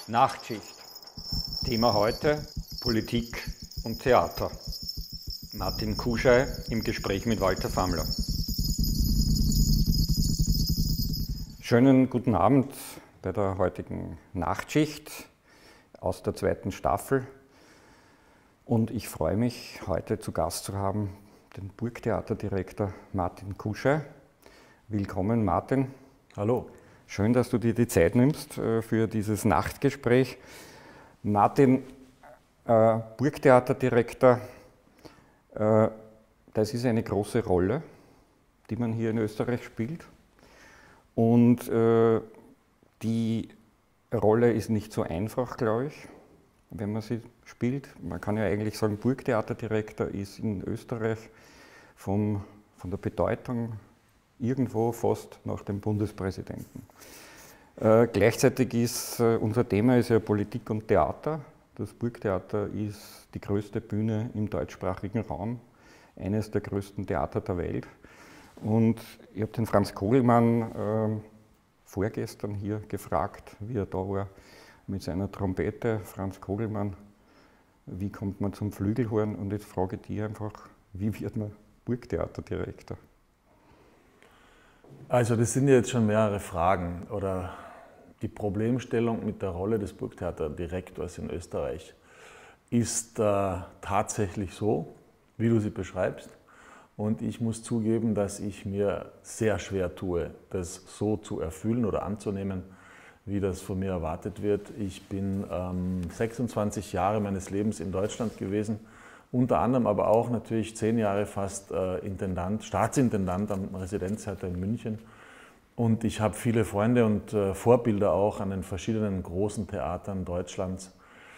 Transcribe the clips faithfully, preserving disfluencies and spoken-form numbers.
Nachtschicht. Thema heute: Politik und Theater. Martin Kuschei im Gespräch mit Walter Famler. Schönen guten Abend bei der heutigen Nachtschicht aus der zweiten Staffel. Und ich freue mich, heute zu Gast zu haben den Burgtheaterdirektor Martin Kuschei. Willkommen, Martin. Hallo. Schön, dass du dir die Zeit nimmst äh, für dieses Nachtgespräch. Martin, äh, Burgtheaterdirektor, äh, das ist eine große Rolle, die man hier in Österreich spielt. Und äh, die Rolle ist nicht so einfach, glaube ich, wenn man sie spielt. Man kann ja eigentlich sagen, Burgtheaterdirektor ist in Österreich vom, von der Bedeutung irgendwo fast nach dem Bundespräsidenten. Äh, gleichzeitig ist äh, unser Thema ist ja Politik und Theater. Das Burgtheater ist die größte Bühne im deutschsprachigen Raum, eines der größten Theater der Welt. Und ich habe den Franz Kogelmann äh, vorgestern hier gefragt, wie er da war mit seiner Trompete. Franz Kogelmann, wie kommt man zum Flügelhorn? Und jetzt frage ich dich einfach, wie wird man Burgtheaterdirektor? Also das sind jetzt schon mehrere Fragen oder die Problemstellung mit der Rolle des Burgtheaterdirektors in Österreich ist äh, tatsächlich so, wie du sie beschreibst. Und ich muss zugeben, dass ich mir sehr schwer tue, das so zu erfüllen oder anzunehmen, wie das von mir erwartet wird. Ich bin ähm, sechsundzwanzig Jahre meines Lebens in Deutschland gewesen, unter anderem aber auch natürlich zehn Jahre fast äh, Intendant, Staatsintendant am Residenztheater in München. Und ich habe viele Freunde und äh, Vorbilder auch an den verschiedenen großen Theatern Deutschlands,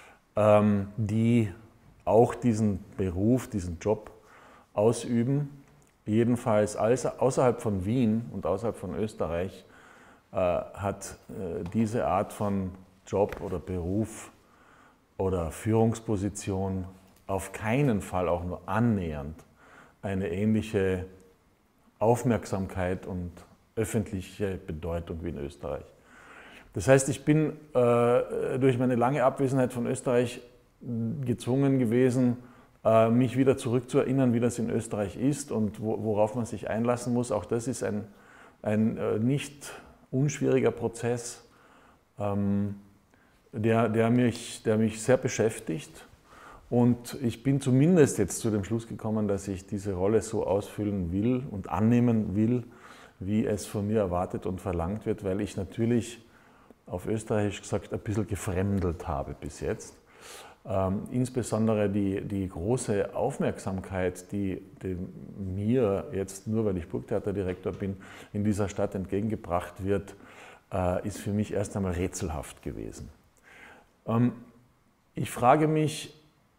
ähm, die auch diesen Beruf, diesen Job ausüben. Jedenfalls außerhalb von Wien und außerhalb von Österreich äh, hat äh, diese Art von Job oder Beruf oder Führungsposition auf keinen Fall auch nur annähernd eine ähnliche Aufmerksamkeit und öffentliche Bedeutung wie in Österreich. Das heißt, ich bin äh, durch meine lange Abwesenheit von Österreich gezwungen gewesen, äh, mich wieder zurückzuerinnern, wie das in Österreich ist und wo, worauf man sich einlassen muss. Auch das ist ein, ein äh, nicht unschwieriger Prozess, ähm, der, der, mich, der mich sehr beschäftigt. Und ich bin zumindest jetzt zu dem Schluss gekommen, dass ich diese Rolle so ausfüllen will und annehmen will, wie es von mir erwartet und verlangt wird, weil ich natürlich auf Österreichisch gesagt ein bisschen gefremdelt habe bis jetzt. Ähm, insbesondere die, die große Aufmerksamkeit, die, die mir jetzt, nur weil ich Burgtheaterdirektor bin, in dieser Stadt entgegengebracht wird, äh, ist für mich erst einmal rätselhaft gewesen. Ähm, ich frage mich,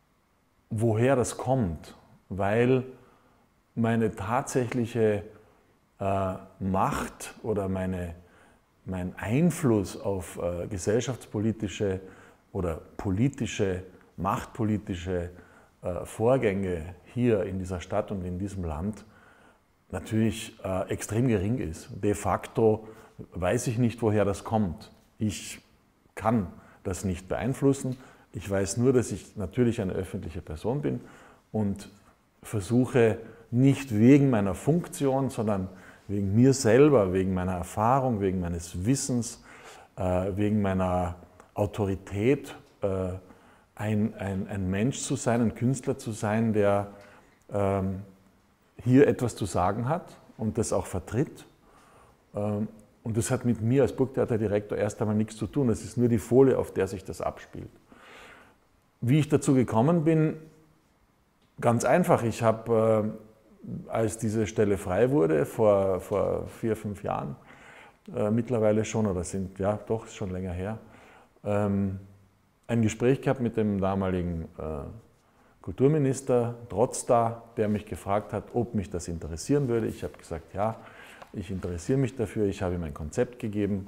woher das kommt, weil meine tatsächliche äh, Macht oder meine, mein Einfluss auf äh, gesellschaftspolitische oder politische, machtpolitische äh, Vorgänge hier in dieser Stadt und in diesem Land natürlich äh, extrem gering ist. De facto weiß ich nicht, woher das kommt. Ich kann das nicht beeinflussen. Ich weiß nur, dass ich natürlich eine öffentliche Person bin und versuche nicht wegen meiner Funktion, sondern wegen mir selber, wegen meiner Erfahrung, wegen meines Wissens, äh, wegen meiner Autorität, äh, ein, ein, ein Mensch zu sein, ein Künstler zu sein, der ähm, hier etwas zu sagen hat und das auch vertritt. Ähm, und das hat mit mir als Burgtheaterdirektor erst einmal nichts zu tun. Das ist nur die Folie, auf der sich das abspielt. Wie ich dazu gekommen bin, ganz einfach. Ich habe, äh, als diese Stelle frei wurde, vor, vor vier, fünf Jahren, äh, mittlerweile schon, oder sind, ja doch, ist schon länger her, ähm, ein Gespräch gehabt mit dem damaligen äh, Kulturminister Trotzda, der mich gefragt hat, ob mich das interessieren würde. Ich habe gesagt, ja, ich interessiere mich dafür, ich habe ihm ein Konzept gegeben.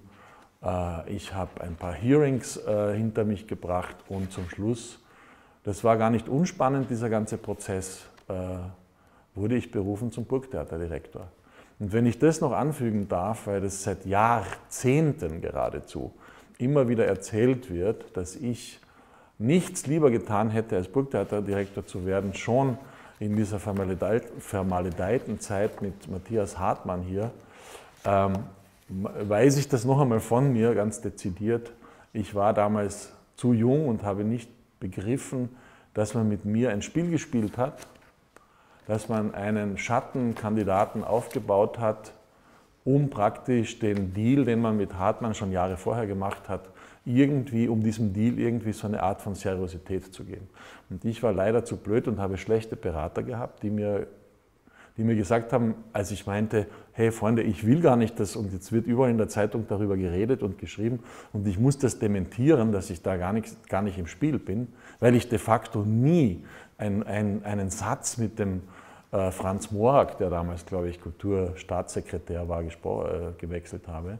Ich habe ein paar Hearings äh, hinter mich gebracht und zum Schluss, das war gar nicht unspannend, dieser ganze Prozess, äh, wurde ich berufen zum Burgtheaterdirektor. Und wenn ich das noch anfügen darf, weil das seit Jahrzehnten geradezu immer wieder erzählt wird, dass ich nichts lieber getan hätte, als Burgtheaterdirektor zu werden, schon in dieser vermaledeiten Zeit mit Matthias Hartmann hier, ähm, weiß ich das noch einmal von mir ganz dezidiert. Ich war damals zu jung und habe nicht begriffen, dass man mit mir ein Spiel gespielt hat, dass man einen Schattenkandidaten aufgebaut hat, um praktisch den Deal, den man mit Hartmann schon Jahre vorher gemacht hat, irgendwie, um diesem Deal irgendwie so eine Art von Seriosität zu geben. Und ich war leider zu blöd und habe schlechte Berater gehabt, die mir, die mir gesagt haben, als ich meinte, hey Freunde, ich will gar nicht das, und jetzt wird überall in der Zeitung darüber geredet und geschrieben und ich muss das dementieren, dass ich da gar nicht, gar nicht im Spiel bin, weil ich de facto nie ein, ein, einen Satz mit dem äh, Franz Morak, der damals, glaube ich, Kulturstaatssekretär war, äh, gewechselt habe.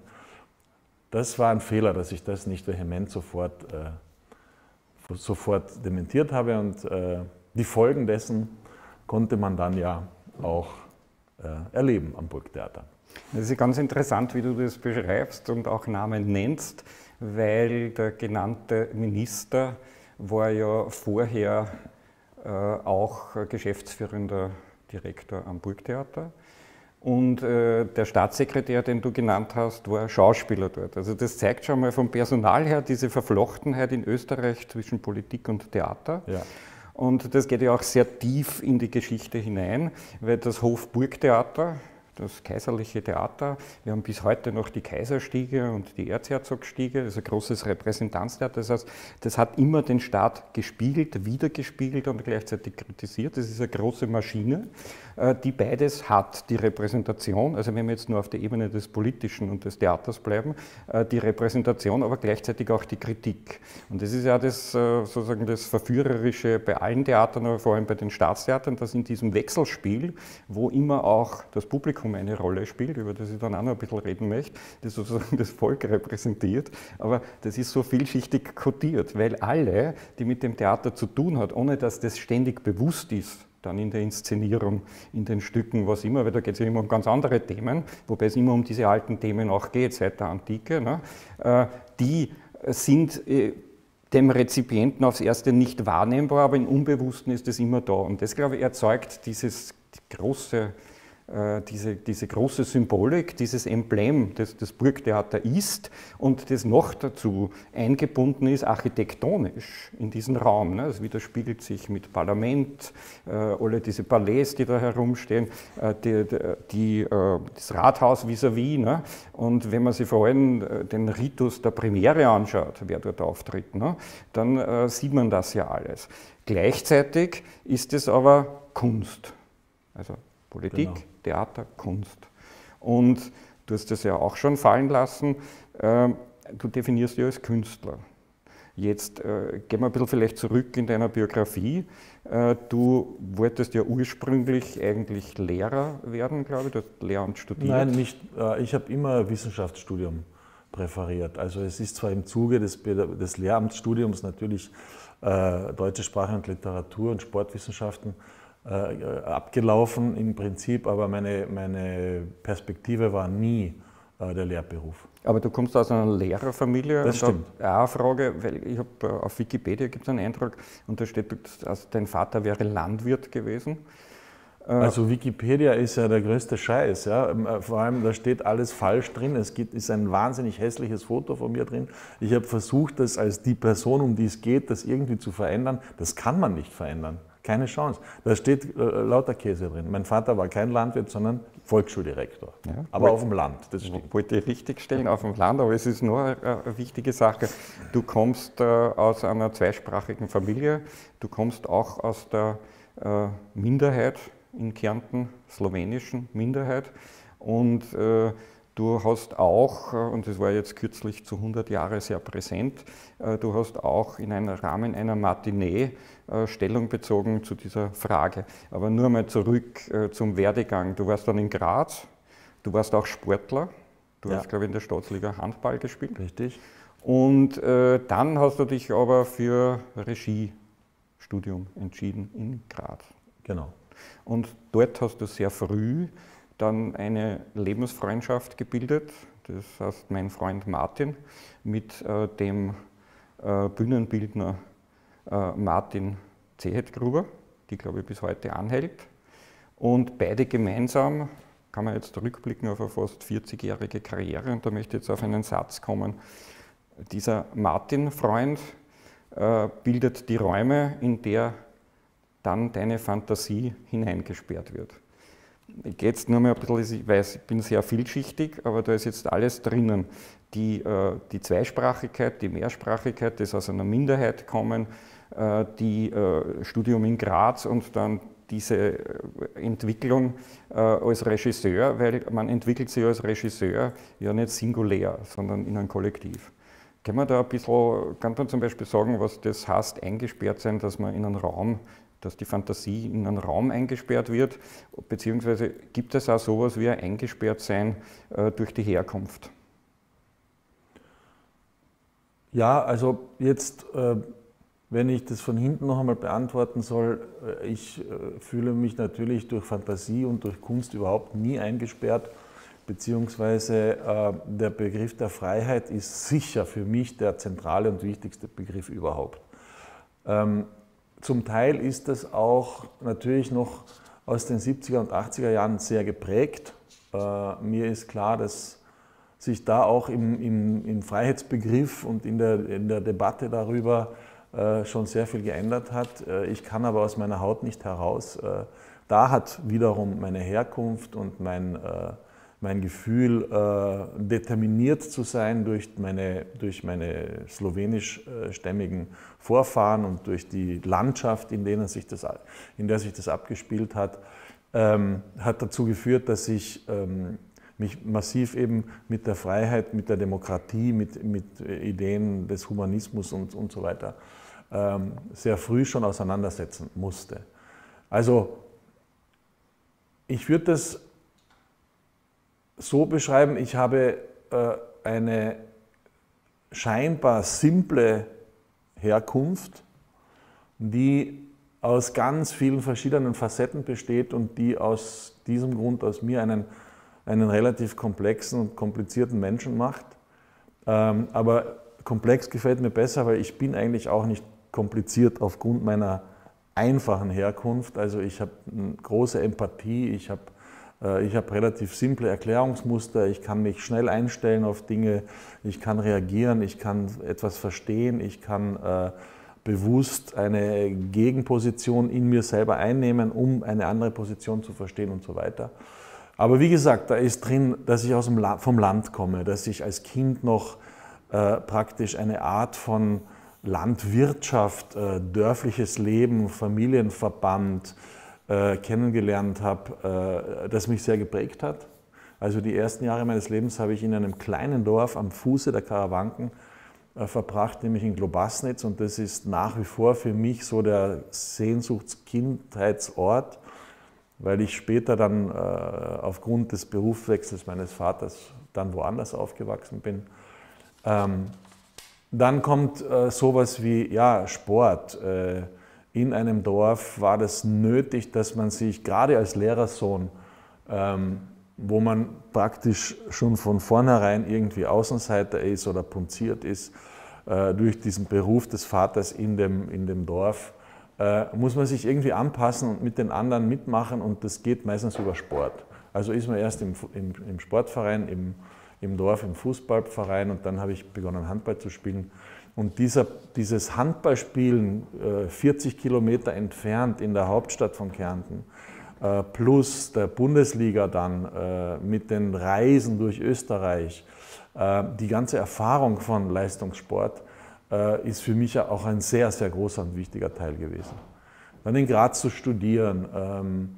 Das war ein Fehler, dass ich das nicht vehement sofort, äh, sofort dementiert habe und äh, die Folgen dessen konnte man dann ja auch äh, erleben am Burgtheater. Das ist ganz interessant, wie du das beschreibst und auch Namen nennst, weil der genannte Minister war ja vorher äh, auch geschäftsführender Direktor am Burgtheater. Und äh, der Staatssekretär, den du genannt hast, war Schauspieler dort. Also das zeigt schon mal vom Personal her diese Verflochtenheit in Österreich zwischen Politik und Theater. Ja. Und das geht ja auch sehr tief in die Geschichte hinein, weil das Hofburgtheater, das kaiserliche Theater, wir haben bis heute noch die Kaiserstiege und die Erzherzogstiege, das ist ein großes Repräsentanztheater, das heißt, das hat immer den Staat gespiegelt, wiedergespiegelt und gleichzeitig kritisiert. Das ist eine große Maschine, die beides hat, die Repräsentation, also wenn wir jetzt nur auf der Ebene des Politischen und des Theaters bleiben, die Repräsentation, aber gleichzeitig auch die Kritik. Und das ist ja das, sozusagen das Verführerische bei allen Theatern, aber vor allem bei den Staatstheatern, dass in diesem Wechselspiel, wo immer auch das Publikum eine Rolle spielt, über das ich dann auch noch ein bisschen reden möchte, das sozusagen das Volk repräsentiert, aber das ist so vielschichtig kodiert, weil alle, die mit dem Theater zu tun hat, ohne dass das ständig bewusst ist, dann in der Inszenierung, in den Stücken, was immer, weil da geht es ja immer um ganz andere Themen, wobei es immer um diese alten Themen auch geht, seit der Antike, ne? Die sind dem Rezipienten aufs Erste nicht wahrnehmbar, aber im Unbewussten ist es immer da. Und das, glaube ich, erzeugt dieses große Diese, diese große Symbolik, dieses Emblem, das das Burgtheater ist und das noch dazu eingebunden ist architektonisch in diesen Raum. Ne? Das widerspiegelt sich mit Parlament, äh, alle diese Palais, die da herumstehen, äh, die, die, äh, das Rathaus vis-à-vis. Ne? Und wenn man sich vor allem den Ritus der Premiere anschaut, wer dort auftritt, ne? dann äh, sieht man das ja alles. Gleichzeitig ist es aber Kunst, also Politik, genau. Theater, Kunst. Und du hast das ja auch schon fallen lassen, äh, du definierst dich als Künstler. Jetzt äh, gehen wir ein bisschen vielleicht zurück in deiner Biografie. Äh, du wolltest ja ursprünglich eigentlich Lehrer werden, glaube ich, du hast Lehramt studiert. Nein, nicht. Äh, ich habe immer Wissenschaftsstudium präferiert. Also es ist zwar im Zuge des, des Lehramtsstudiums natürlich äh, deutsche Sprache und Literatur und Sportwissenschaften Äh, abgelaufen im Prinzip, aber meine, meine Perspektive war nie äh, der Lehrberuf. Aber du kommst aus einer Lehrerfamilie. Das stimmt. Da eine Frage, weil ich habe äh, auf Wikipedia gibt es einen Eintrag und da steht, also dein Vater wäre Landwirt gewesen. Äh, also Wikipedia ist ja der größte Scheiß. Ja? Vor allem, da steht alles falsch drin. Es gibt, ist ein wahnsinnig hässliches Foto von mir drin. Ich habe versucht, das als die Person, um die es geht, das irgendwie zu verändern. Das kann man nicht verändern. Keine Chance. Da steht äh, lauter Käse drin. Mein Vater war kein Landwirt, sondern Volksschuldirektor. Ja, aber wollt, auf dem Land, das stimmt. Wollte ich richtig stellen, auf dem Land, aber es ist nur eine, eine wichtige Sache. Du kommst äh, aus einer zweisprachigen Familie, du kommst auch aus der äh, Minderheit in Kärnten, slowenischen Minderheit. Und äh, du hast auch, und das war jetzt kürzlich zu hundert Jahre sehr präsent, du hast auch in einem Rahmen einer Matinee Stellung bezogen zu dieser Frage. Aber nur mal zurück zum Werdegang. Du warst dann in Graz, du warst auch Sportler, du ja. hast, glaube ich, in der Staatsliga Handball gespielt. Richtig. Und äh, dann hast du dich aber für Regiestudium entschieden in Graz. Genau. Und dort hast du sehr früh dann eine Lebensfreundschaft gebildet, das heißt mein Freund Martin mit äh, dem äh, Bühnenbildner äh, Martin Zehetgruber, die glaube ich bis heute anhält. Und beide gemeinsam, kann man jetzt rückblicken auf eine fast vierzigjährige Karriere, und da möchte ich jetzt auf einen Satz kommen. Dieser Martin-Freund äh, bildet die Räume, in der dann deine Fantasie hineingesperrt wird. Ich gehe jetzt nur mal ein bisschen, ich weiß, ich bin sehr vielschichtig, aber da ist jetzt alles drinnen. Die, äh, die Zweisprachigkeit, die Mehrsprachigkeit, das aus einer Minderheit kommen, äh, die äh, Studium in Graz und dann diese Entwicklung äh, als Regisseur, weil man entwickelt sich als Regisseur ja nicht singulär, sondern in einem Kollektiv. Kann man da ein bisschen, kann man zum Beispiel sagen, was das heißt, eingesperrt sein, dass man in einen Raum, dass die Fantasie in einen Raum eingesperrt wird, beziehungsweise gibt es auch sowas wie ein Eingesperrtsein äh, durch die Herkunft? Ja, also jetzt, äh, wenn ich das von hinten noch einmal beantworten soll, äh, ich äh, fühle mich natürlich durch Fantasie und durch Kunst überhaupt nie eingesperrt, beziehungsweise äh, der Begriff der Freiheit ist sicher für mich der zentrale und wichtigste Begriff überhaupt. Ähm, zum Teil ist das auch natürlich noch aus den siebziger und achtziger Jahren sehr geprägt. Äh, mir ist klar, dass sich da auch im, im, im Freiheitsbegriff und in der, in der Debatte darüber äh, schon sehr viel geändert hat. Äh, ich kann aber aus meiner Haut nicht heraus. Äh, da hat wiederum meine Herkunft und mein, äh, mein Gefühl, äh, determiniert zu sein durch meine, durch meine slowenischstämmigen Vorfahren und durch die Landschaft, in, denen sich das, in der sich das abgespielt hat, ähm, hat dazu geführt, dass ich ähm, mich massiv eben mit der Freiheit, mit der Demokratie, mit, mit Ideen des Humanismus und, und so weiter ähm, sehr früh schon auseinandersetzen musste. Also ich würde das so beschreiben, ich habe äh, eine scheinbar simple Herkunft, die aus ganz vielen verschiedenen Facetten besteht und die aus diesem Grund aus mir einen einen relativ komplexen und komplizierten Menschen macht. Ähm, aber komplex gefällt mir besser, weil ich bin eigentlich auch nicht kompliziert aufgrund meiner einfachen Herkunft. Also ich habe eine große Empathie, ich habe äh, ich habe relativ simple Erklärungsmuster, ich kann mich schnell einstellen auf Dinge, ich kann reagieren, ich kann etwas verstehen, ich kann äh, bewusst eine Gegenposition in mir selber einnehmen, um eine andere Position zu verstehen und so weiter. Aber wie gesagt, da ist drin, dass ich aus dem La- vom Land komme, dass ich als Kind noch äh, praktisch eine Art von Landwirtschaft, äh, dörfliches Leben, Familienverband äh, kennengelernt habe, äh, das mich sehr geprägt hat. Also die ersten Jahre meines Lebens habe ich in einem kleinen Dorf am Fuße der Karawanken äh, verbracht, nämlich in Globasnitz, und das ist nach wie vor für mich so der Sehnsuchtskindheitsort, weil ich später dann äh, aufgrund des Berufswechsels meines Vaters dann woanders aufgewachsen bin. Ähm, dann kommt äh, sowas wie ja, Sport. Äh, in einem Dorf war das nötig, dass man sich gerade als Lehrersohn, ähm, wo man praktisch schon von vornherein irgendwie Außenseiter ist oder punziert ist, äh, durch diesen Beruf des Vaters in dem, in dem Dorf, muss man sich irgendwie anpassen und mit den anderen mitmachen, und das geht meistens über Sport. Also ist man erst im, im, im Sportverein, im, im Dorf, im Fußballverein, und dann habe ich begonnen Handball zu spielen. Und dieser, dieses Handballspielen, vierzig Kilometer entfernt in der Hauptstadt von Kärnten, plus der Bundesliga dann mit den Reisen durch Österreich, die ganze Erfahrung von Leistungssport, ist für mich auch ein sehr, sehr großer und wichtiger Teil gewesen. Dann in Graz zu studieren, ähm,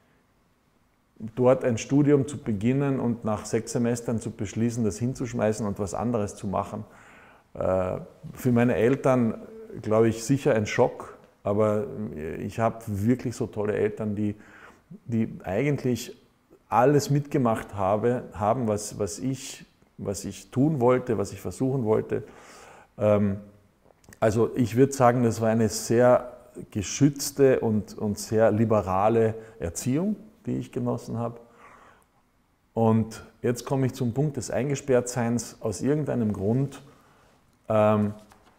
dort ein Studium zu beginnen und nach sechs Semestern zu beschließen, das hinzuschmeißen und was anderes zu machen. Äh, für meine Eltern, glaube ich, sicher ein Schock, aber ich habe wirklich so tolle Eltern, die, die eigentlich alles mitgemacht habe, haben, was, was, ich, was ich tun wollte, was ich versuchen wollte. Also ich würde sagen, das war eine sehr geschützte und, und sehr liberale Erziehung, die ich genossen habe. Und jetzt komme ich zum Punkt des Eingesperrtseins. Aus irgendeinem Grund ähm,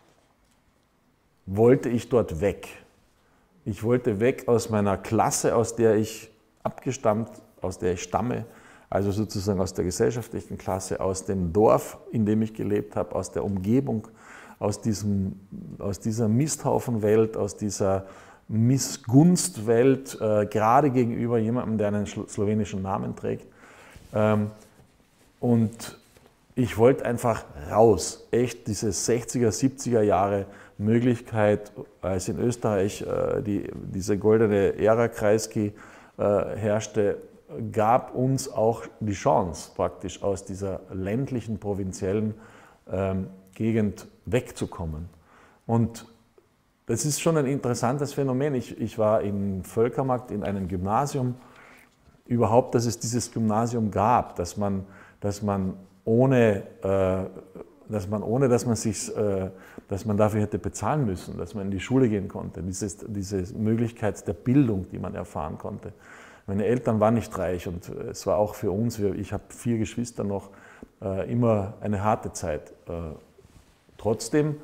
wollte ich dort weg. Ich wollte weg aus meiner Klasse, aus der ich abgestammt, aus der ich stamme, also sozusagen aus der gesellschaftlichen Klasse, aus dem Dorf, in dem ich gelebt habe, aus der Umgebung, aus, diesem, aus dieser Misthaufenwelt, aus dieser Missgunstwelt, äh, gerade gegenüber jemandem, der einen slowenischen Namen trägt. Ähm, und ich wollte einfach raus, echt diese sechziger, siebziger Jahre Möglichkeit, als in Österreich äh, die, diese goldene Ära Kreisky äh, herrschte, gab uns auch die Chance, praktisch aus dieser ländlichen, provinziellen ähm, Gegend wegzukommen. Und das ist schon ein interessantes Phänomen. Ich, ich war in Völkermarkt in einem Gymnasium, überhaupt, dass es dieses Gymnasium gab, dass man, dass man ohne, äh, dass man, ohne dass man sich, äh, dass man dafür hätte bezahlen müssen, dass man in die Schule gehen konnte, dieses, diese Möglichkeit der Bildung, die man erfahren konnte. Meine Eltern waren nicht reich und es war auch für uns, ich habe vier Geschwister noch, äh, immer eine harte Zeit. Äh, trotzdem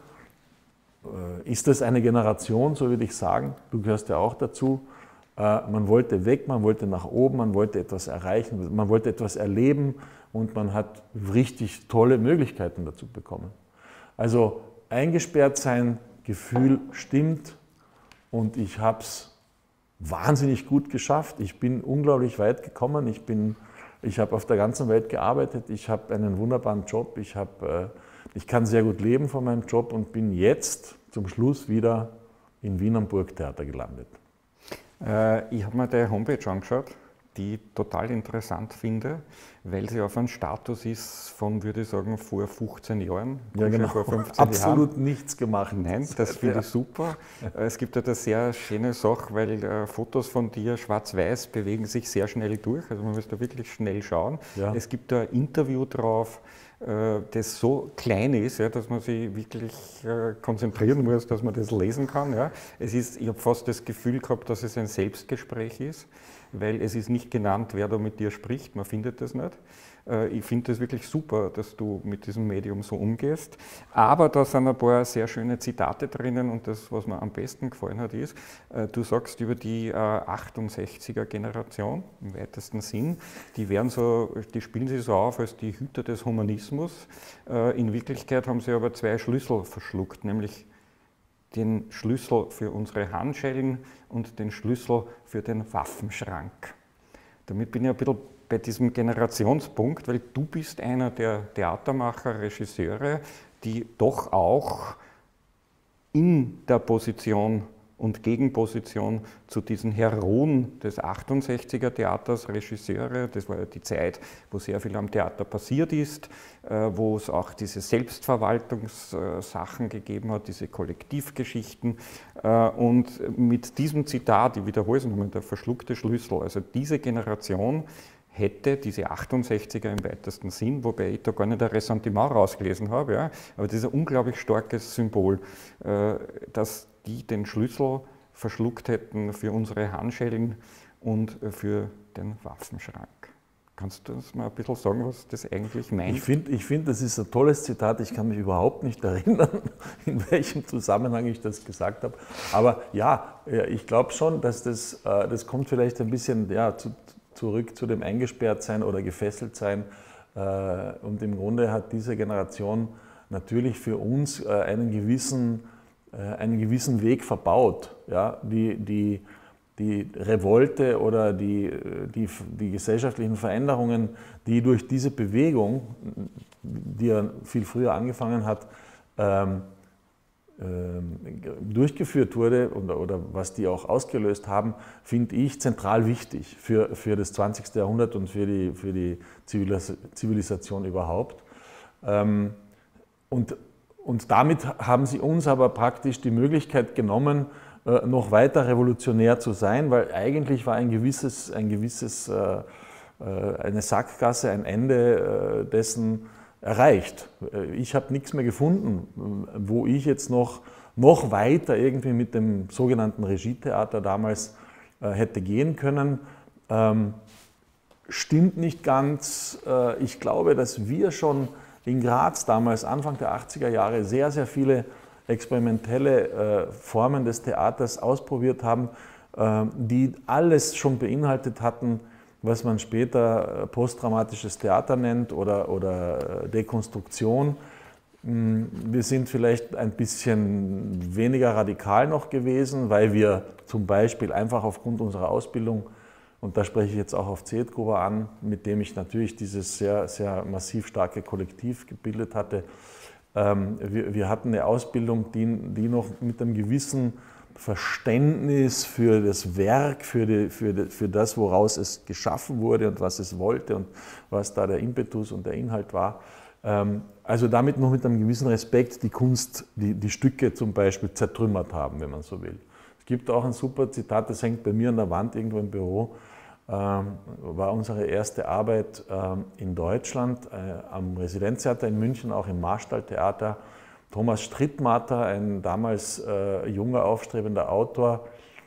äh, ist das eine Generation, so würde ich sagen, du gehörst ja auch dazu. Man wollte weg, man wollte nach oben, man wollte etwas erreichen, man wollte etwas erleben und man hat richtig tolle Möglichkeiten dazu bekommen. Also eingesperrt sein, Gefühl stimmt und ich habe es wahnsinnig gut geschafft. Ich bin unglaublich weit gekommen, ich, bin, ich habe auf der ganzen Welt gearbeitet, ich habe einen wunderbaren Job, ich, habe, ich kann sehr gut leben von meinem Job und bin jetzt zum Schluss wieder in Wien am Burgtheater gelandet. Ich habe mir deine Homepage angeschaut, die ich total interessant finde, weil sie auf einem Status ist von, würde ich sagen, vor fünfzehn Jahren. Ja, genau. Vor fünfzehn Absolut Jahren. Nichts gemacht. Nein, das finde ich super. Es gibt eine sehr schöne Sache, weil äh, Fotos von dir schwarz-weiß bewegen sich sehr schnell durch, also man muss da wirklich schnell schauen. Ja. Es gibt da ein Interview drauf, das so klein ist, ja, dass man sich wirklich äh, konzentrieren muss, dass man das lesen kann. Ja. Es ist, ich habe fast das Gefühl gehabt, dass es ein Selbstgespräch ist, weil es ist nicht genannt, wer da mit dir spricht, man findet das nicht. Äh, ich finde das wirklich super, dass du mit diesem Medium so umgehst. Aber da sind ein paar sehr schöne Zitate drinnen und das, was mir am besten gefallen hat, ist, äh, du sagst über die äh, achtundsechziger Generation im weitesten Sinn, die, werden so, die spielen sich so auf als die Hüter des Humanismus. Äh, in Wirklichkeit haben sie aber zwei Schlüssel verschluckt, nämlich den Schlüssel für unsere Handschellen und den Schlüssel für den Waffenschrank. Damit bin ich ein bisschen bei diesem Generationspunkt, weil du bist einer der Theatermacher, Regisseure, die doch auch in der Position und Gegenposition zu diesen Heroen des achtundsechziger Theaters, Regisseure, das war ja die Zeit, wo sehr viel am Theater passiert ist, wo es auch diese Selbstverwaltungssachen gegeben hat, diese Kollektivgeschichten. Und mit diesem Zitat, ich wiederhole es nochmal, der verschluckte Schlüssel, also diese Generation hätte diese achtundsechziger im weitesten Sinn, wobei ich da gar nicht ein Ressentiment rausgelesen habe, ja, aber das ist ein unglaublich starkes Symbol, dass die den Schlüssel verschluckt hätten für unsere Handschellen und für den Waffenschrank. Kannst du uns mal ein bisschen sagen, was das eigentlich meint? Ich finde, ich find, das ist ein tolles Zitat. Ich kann mich überhaupt nicht erinnern, in welchem Zusammenhang ich das gesagt habe. Aber ja, ich glaube schon, dass das, das kommt vielleicht ein bisschen ja, zu, zurück zu dem Eingesperrtsein oder Gefesseltsein. Und im Grunde hat diese Generation natürlich für uns einen gewissen, einen gewissen Weg verbaut. Ja, die, die, die Revolte oder die, die, die gesellschaftlichen Veränderungen, die durch diese Bewegung, die ja viel früher angefangen hat, ähm, ähm, durchgeführt wurde oder, oder was die auch ausgelöst haben, finde ich zentral wichtig für, für das zwanzigste Jahrhundert und für die, für die Zivilisation überhaupt. Ähm, und, und damit haben sie uns aber praktisch die Möglichkeit genommen, noch weiter revolutionär zu sein, weil eigentlich war ein gewisses, ein gewisses, äh, eine Sackgasse, ein Ende äh, dessen erreicht. Ich habe nichts mehr gefunden, wo ich jetzt noch, noch weiter irgendwie mit dem sogenannten Regietheater damals äh, hätte gehen können. Ähm, stimmt nicht ganz. Ich glaube, dass wir schon in Graz damals, Anfang der achtziger Jahre, sehr, sehr viele experimentelle Formen des Theaters ausprobiert haben, die alles schon beinhaltet hatten, was man später posttraumatisches Theater nennt oder, oder Dekonstruktion. Wir sind vielleicht ein bisschen weniger radikal noch gewesen, weil wir zum Beispiel einfach aufgrund unserer Ausbildung, und da spreche ich jetzt auch auf Zetkowa an, mit dem ich natürlich dieses sehr, sehr massiv starke Kollektiv gebildet hatte. Wir, wir hatten eine Ausbildung, die, die noch mit einem gewissen Verständnis für das Werk, für, die, für, die, für das, woraus es geschaffen wurde und was es wollte und was da der Impetus und der Inhalt war. Also damit noch mit einem gewissen Respekt die Kunst, die, die Stücke zum Beispiel zertrümmert haben, wenn man so will. Es gibt auch ein super Zitat, das hängt bei mir an der Wand irgendwo im Büro, ähm, war unsere erste Arbeit ähm, in Deutschland, äh, am Residenztheater in München, auch im Marstalltheater. Thomas Strittmatter, ein damals äh, junger, aufstrebender Autor,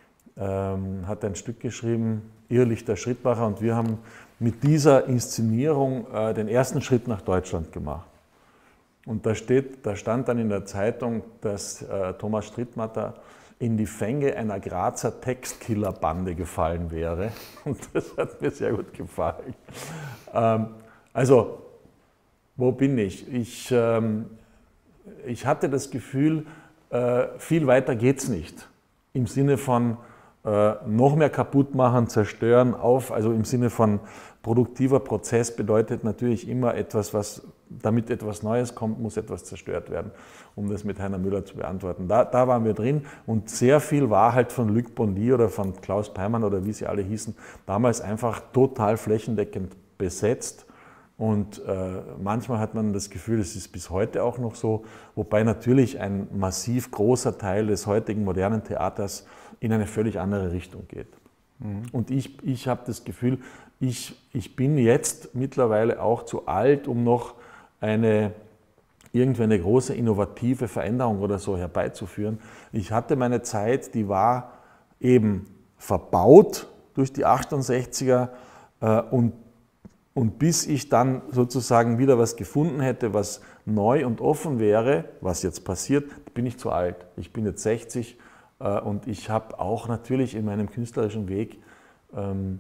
ähm, hat ein Stück geschrieben, Irrlichter Schrittmacher, und wir haben mit dieser Inszenierung äh, den ersten Schritt nach Deutschland gemacht. Und da, steht, da stand dann in der Zeitung, dass äh, Thomas Strittmatter in die Fänge einer Grazer Textkillerbande gefallen wäre. Und das hat mir sehr gut gefallen. Ähm, also, wo bin ich? Ich, ähm, ich hatte das Gefühl, äh, viel weiter geht es nicht. Im Sinne von äh, noch mehr kaputt machen, zerstören, auf, also im Sinne von produktiver Prozess bedeutet natürlich immer etwas, was, damit etwas Neues kommt, muss etwas zerstört werden, um das mit Heiner Müller zu beantworten. Da, da waren wir drin und sehr viel war halt von Luc Bondy oder von Klaus Peimann oder wie sie alle hießen, damals einfach total flächendeckend besetzt. Und äh, manchmal hat man das Gefühl, es ist bis heute auch noch so, wobei natürlich ein massiv großer Teil des heutigen modernen Theaters in eine völlig andere Richtung geht. Mhm. Und ich, ich habe das Gefühl, ich, ich bin jetzt mittlerweile auch zu alt, um noch eine, irgendwie eine große innovative Veränderung oder so herbeizuführen. Ich hatte meine Zeit, die war eben verbaut durch die achtundsechziger äh, und Und bis ich dann sozusagen wieder was gefunden hätte, was neu und offen wäre, was jetzt passiert, bin ich zu alt. Ich bin jetzt sechzig äh, und ich habe auch natürlich in meinem künstlerischen Weg ähm,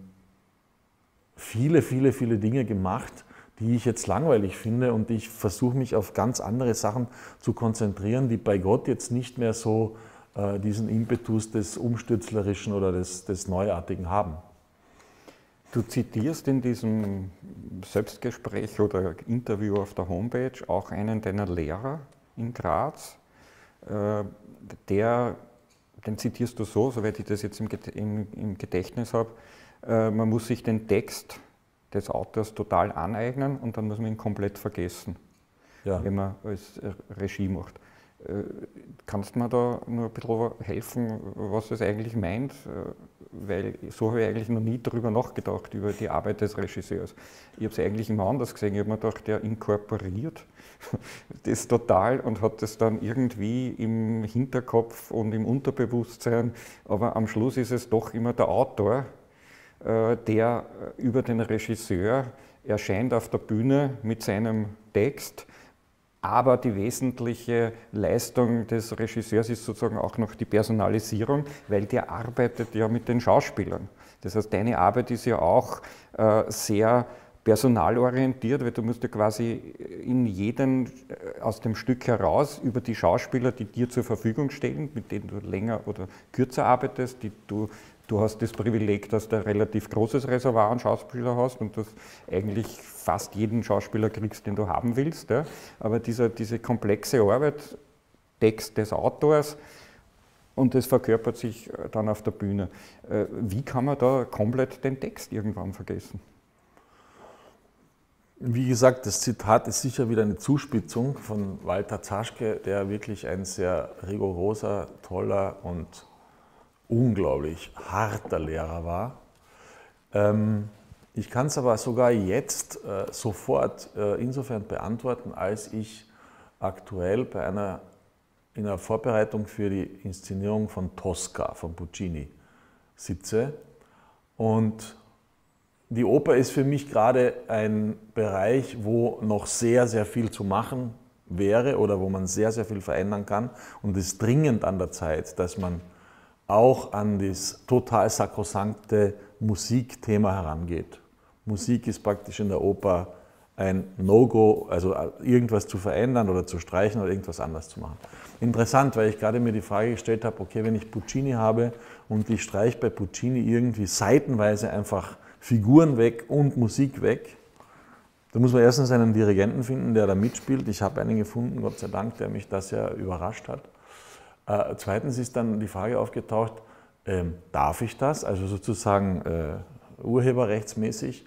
viele, viele, viele Dinge gemacht, die ich jetzt langweilig finde, und ich versuche mich auf ganz andere Sachen zu konzentrieren, die bei Gott jetzt nicht mehr so äh, diesen Impetus des Umstürzlerischen oder des, des Neuartigen haben. Du zitierst in diesem Selbstgespräch oder Interview auf der Homepage auch einen deiner Lehrer in Graz, der, den zitierst du so, soweit ich das jetzt im, im, im Gedächtnis habe, man muss sich den Text des Autors total aneignen und dann muss man ihn komplett vergessen, ja, wenn man als Regie macht. Kannst du mir da nur ein bisschen helfen, was das eigentlich meint? Weil so habe ich eigentlich noch nie darüber nachgedacht, über die Arbeit des Regisseurs. Ich habe es eigentlich immer anders gesehen. Ich habe mir gedacht, der inkorporiert das total und hat das dann irgendwie im Hinterkopf und im Unterbewusstsein. Aber am Schluss ist es doch immer der Autor, der über den Regisseur erscheint auf der Bühne mit seinem Text. Aber die wesentliche Leistung des Regisseurs ist sozusagen auch noch die Personalisierung, weil der arbeitet ja mit den Schauspielern. Das heißt, deine Arbeit ist ja auch äh, sehr personalorientiert, weil du musst ja quasi in jedem äh, aus dem Stück heraus über die Schauspieler, die dir zur Verfügung stehen, mit denen du länger oder kürzer arbeitest, die du Du hast das Privileg, dass du ein relativ großes Reservoir an Schauspielern hast und dass eigentlich fast jeden Schauspieler kriegst, den du haben willst. Ja. Aber dieser, diese komplexe Arbeit, Text des Autors, und das verkörpert sich dann auf der Bühne. Wie kann man da komplett den Text irgendwann vergessen? Wie gesagt, das Zitat ist sicher wieder eine Zuspitzung von Walter Zaschke, der wirklich ein sehr rigoroser, toller und unglaublich harter Lehrer war. Ähm, ich kann es aber sogar jetzt äh, sofort äh, insofern beantworten, als ich aktuell bei einer, in einer Vorbereitung für die Inszenierung von Tosca von Puccini sitze und die Oper ist für mich gerade ein Bereich, wo noch sehr, sehr viel zu machen wäre oder wo man sehr, sehr viel verändern kann. Und es ist dringend an der Zeit, dass man auch an das total sakrosankte Musikthema herangeht. Musik ist praktisch in der Oper ein No-Go, also irgendwas zu verändern oder zu streichen oder irgendwas anders zu machen. Interessant, weil ich gerade mir die Frage gestellt habe, okay, wenn ich Puccini habe und ich streiche bei Puccini irgendwie seitenweise einfach Figuren weg und Musik weg, da muss man erstens einen Dirigenten finden, der da mitspielt. Ich habe einen gefunden, Gott sei Dank, der mich da sehr überrascht hat. Äh, zweitens ist dann die Frage aufgetaucht, äh, darf ich das, also sozusagen äh, urheberrechtsmäßig?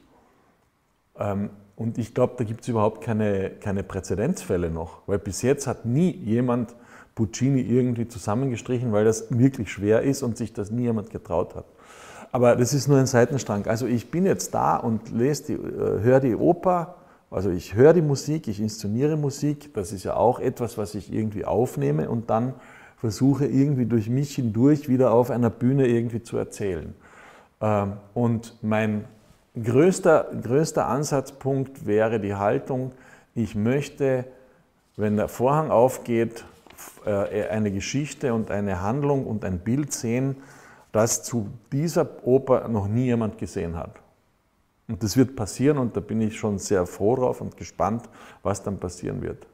Ähm, und ich glaube, da gibt es überhaupt keine, keine Präzedenzfälle noch, weil bis jetzt hat nie jemand Puccini irgendwie zusammengestrichen, weil das wirklich schwer ist und sich das nie jemand getraut hat. Aber das ist nur ein Seitenstrang. Also ich bin jetzt da und lese die, äh, höre die Oper, also ich höre die Musik, ich inszeniere Musik, das ist ja auch etwas, was ich irgendwie aufnehme und dann versuche irgendwie durch mich hindurch wieder auf einer Bühne irgendwie zu erzählen. Ähm, und mein größter, größter Ansatzpunkt wäre die Haltung, ich möchte, wenn der Vorhang aufgeht, äh, eine Geschichte und eine Handlung und ein Bild sehen, das zu dieser Oper noch nie jemand gesehen hat. Und das wird passieren und da bin ich schon sehr froh drauf und gespannt, was dann passieren wird.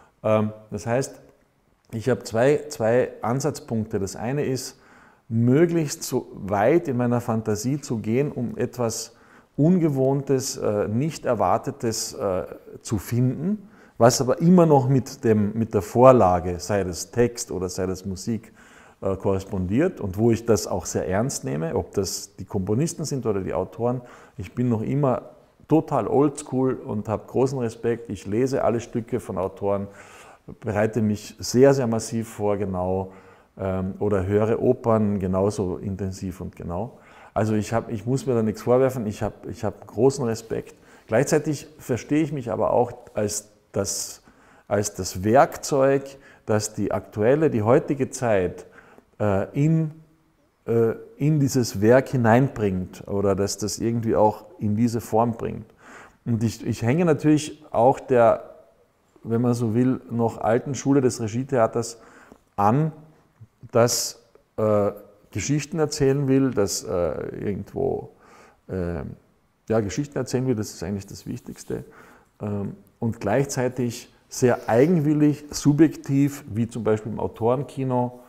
Das heißt, ich habe zwei, zwei Ansatzpunkte. Das eine ist, möglichst so weit in meiner Fantasie zu gehen, um etwas Ungewohntes, nicht Erwartetes zu finden, was aber immer noch mit, dem, mit der Vorlage, sei das Text oder sei das Musik, korrespondiert und wo ich das auch sehr ernst nehme, ob das die Komponisten sind oder die Autoren. Ich bin noch immer total oldschool und habe großen Respekt. Ich lese alle Stücke von Autoren, bereite mich sehr, sehr massiv vor, genau, ähm, oder höre Opern genauso intensiv und genau. Also ich, hab, ich muss mir da nichts vorwerfen, ich habe ich hab großen Respekt. Gleichzeitig verstehe ich mich aber auch als das, als das Werkzeug, das die aktuelle, die heutige Zeit In, in dieses Werk hineinbringt oder dass das irgendwie auch in diese Form bringt. Und ich, ich hänge natürlich auch der, wenn man so will, noch alten Schule des Regietheaters an, das äh, Geschichten erzählen will, das äh, irgendwo äh, ja, Geschichten erzählen will, das ist eigentlich das Wichtigste. Ähm, und gleichzeitig sehr eigenwillig, subjektiv, wie zum Beispiel im Autorenkino,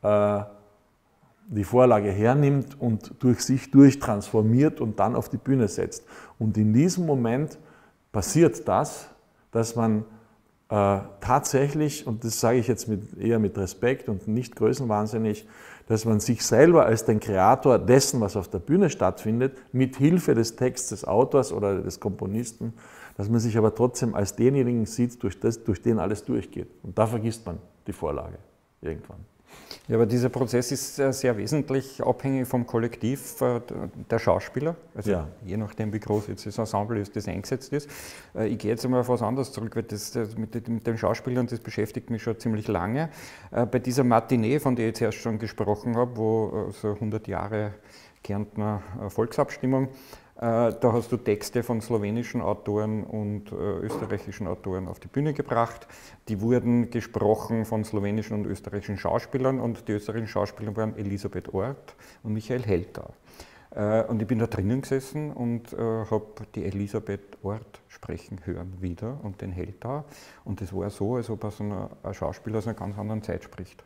die Vorlage hernimmt und durch sich durchtransformiert und dann auf die Bühne setzt. Und in diesem Moment passiert das, dass man äh, tatsächlich, und das sage ich jetzt mit, eher mit Respekt und nicht größenwahnsinnig, dass man sich selber als den Kreator dessen, was auf der Bühne stattfindet, mit Hilfe des Texts des Autors oder des Komponisten, dass man sich aber trotzdem als denjenigen sieht, durch, das, durch den alles durchgeht. Und da vergisst man die Vorlage irgendwann. Ja, aber dieser Prozess ist sehr wesentlich abhängig vom Kollektiv der Schauspieler, also ja. Je nachdem, wie groß jetzt das Ensemble ist, das eingesetzt ist. Ich gehe jetzt einmal auf was anderes zurück, weil das mit den Schauspielern, das beschäftigt mich schon ziemlich lange. Bei dieser Matinee, von der ich zuerst schon gesprochen habe, wo so hundert Jahre Kärntner Volksabstimmung, da hast du Texte von slowenischen Autoren und österreichischen Autoren auf die Bühne gebracht. Die wurden gesprochen von slowenischen und österreichischen Schauspielern und die österreichischen Schauspieler waren Elisabeth Orth und Michael Heltau. Und ich bin da drinnen gesessen und habe die Elisabeth Orth sprechen hören wieder und den Heltau. Und das war so, als ob er so ein Schauspieler aus einer ganz anderen Zeit spricht.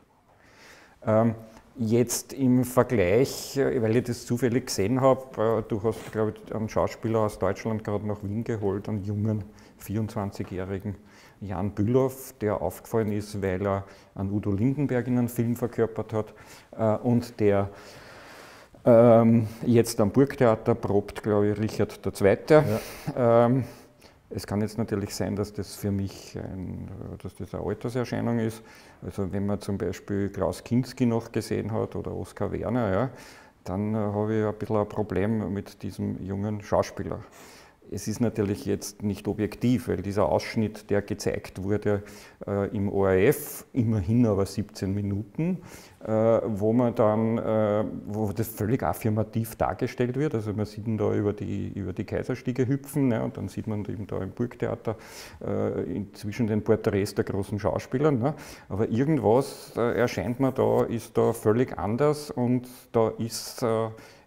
Jetzt im Vergleich, weil ich das zufällig gesehen habe, du hast, glaube ich, einen Schauspieler aus Deutschland gerade nach Wien geholt, einen jungen vierundzwanzigjährigen Jan Bülow, der aufgefallen ist, weil er einen Udo Lindenberg in einem Film verkörpert hat und der ähm, jetzt am Burgtheater probt, glaube ich, Richard der Zweite. Ja. Ähm, Es kann jetzt natürlich sein, dass das für mich ein, dass das eine Alterserscheinung ist. Also wenn man zum Beispiel Klaus Kinski noch gesehen hat oder Oskar Werner, ja, dann habe ich ein bisschen ein Problem mit diesem jungen Schauspieler. es ist natürlich jetzt nicht objektiv, weil dieser Ausschnitt, der gezeigt wurde äh, im O R F, immerhin aber siebzehn Minuten, äh, wo man dann, äh, wo das völlig affirmativ dargestellt wird. Also man sieht ihn da über die, über die Kaiserstiege hüpfen, ne, und dann sieht man eben da im Burgtheater äh, zwischen den Porträts der großen Schauspieler. Ne. Aber irgendwas äh, erscheint mir da, ist da völlig anders und da ist äh,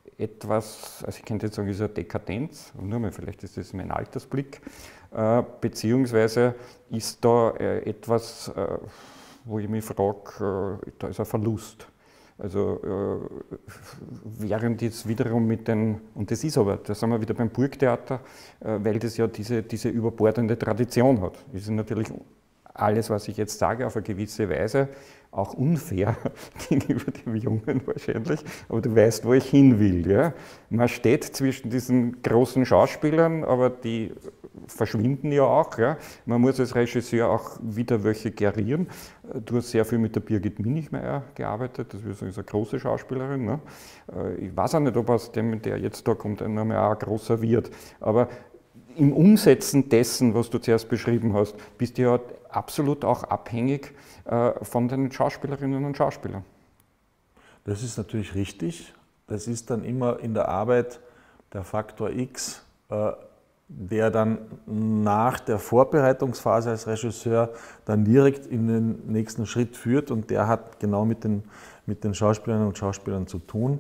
etwas, also ich könnte jetzt sagen, ist eine Dekadenz, nur mal, vielleicht ist das mein Altersblick, äh, beziehungsweise ist da äh, etwas, äh, wo ich mich frage, äh, da ist ein Verlust. Also äh, während jetzt wiederum mit den, und das ist aber, da sind wir wieder beim Burgtheater, äh, weil das ja diese, diese überbordende Tradition hat. Das ist natürlich alles, was ich jetzt sage, auf eine gewisse Weise auch unfair gegenüber dem Jungen wahrscheinlich, aber du weißt, wo ich hin will. Ja? Man steht zwischen diesen großen Schauspielern, aber die verschwinden ja auch. Ja? Man muss als Regisseur auch wieder welche gerieren. Du hast sehr viel mit der Birgit Minichmeier gearbeitet, das ist eine große Schauspielerin. Ne? Ich weiß auch nicht, ob aus dem, der jetzt da kommt, noch mal auch ein großer wird, aber im Umsetzen dessen, was du zuerst beschrieben hast, bist du ja absolut auch abhängig äh, von den Schauspielerinnen und Schauspielern. Das ist natürlich richtig. Das ist dann immer in der Arbeit der Faktor X, äh, der dann nach der Vorbereitungsphase als Regisseur dann direkt in den nächsten Schritt führt und der hat genau mit den, mit den Schauspielerinnen und Schauspielern zu tun.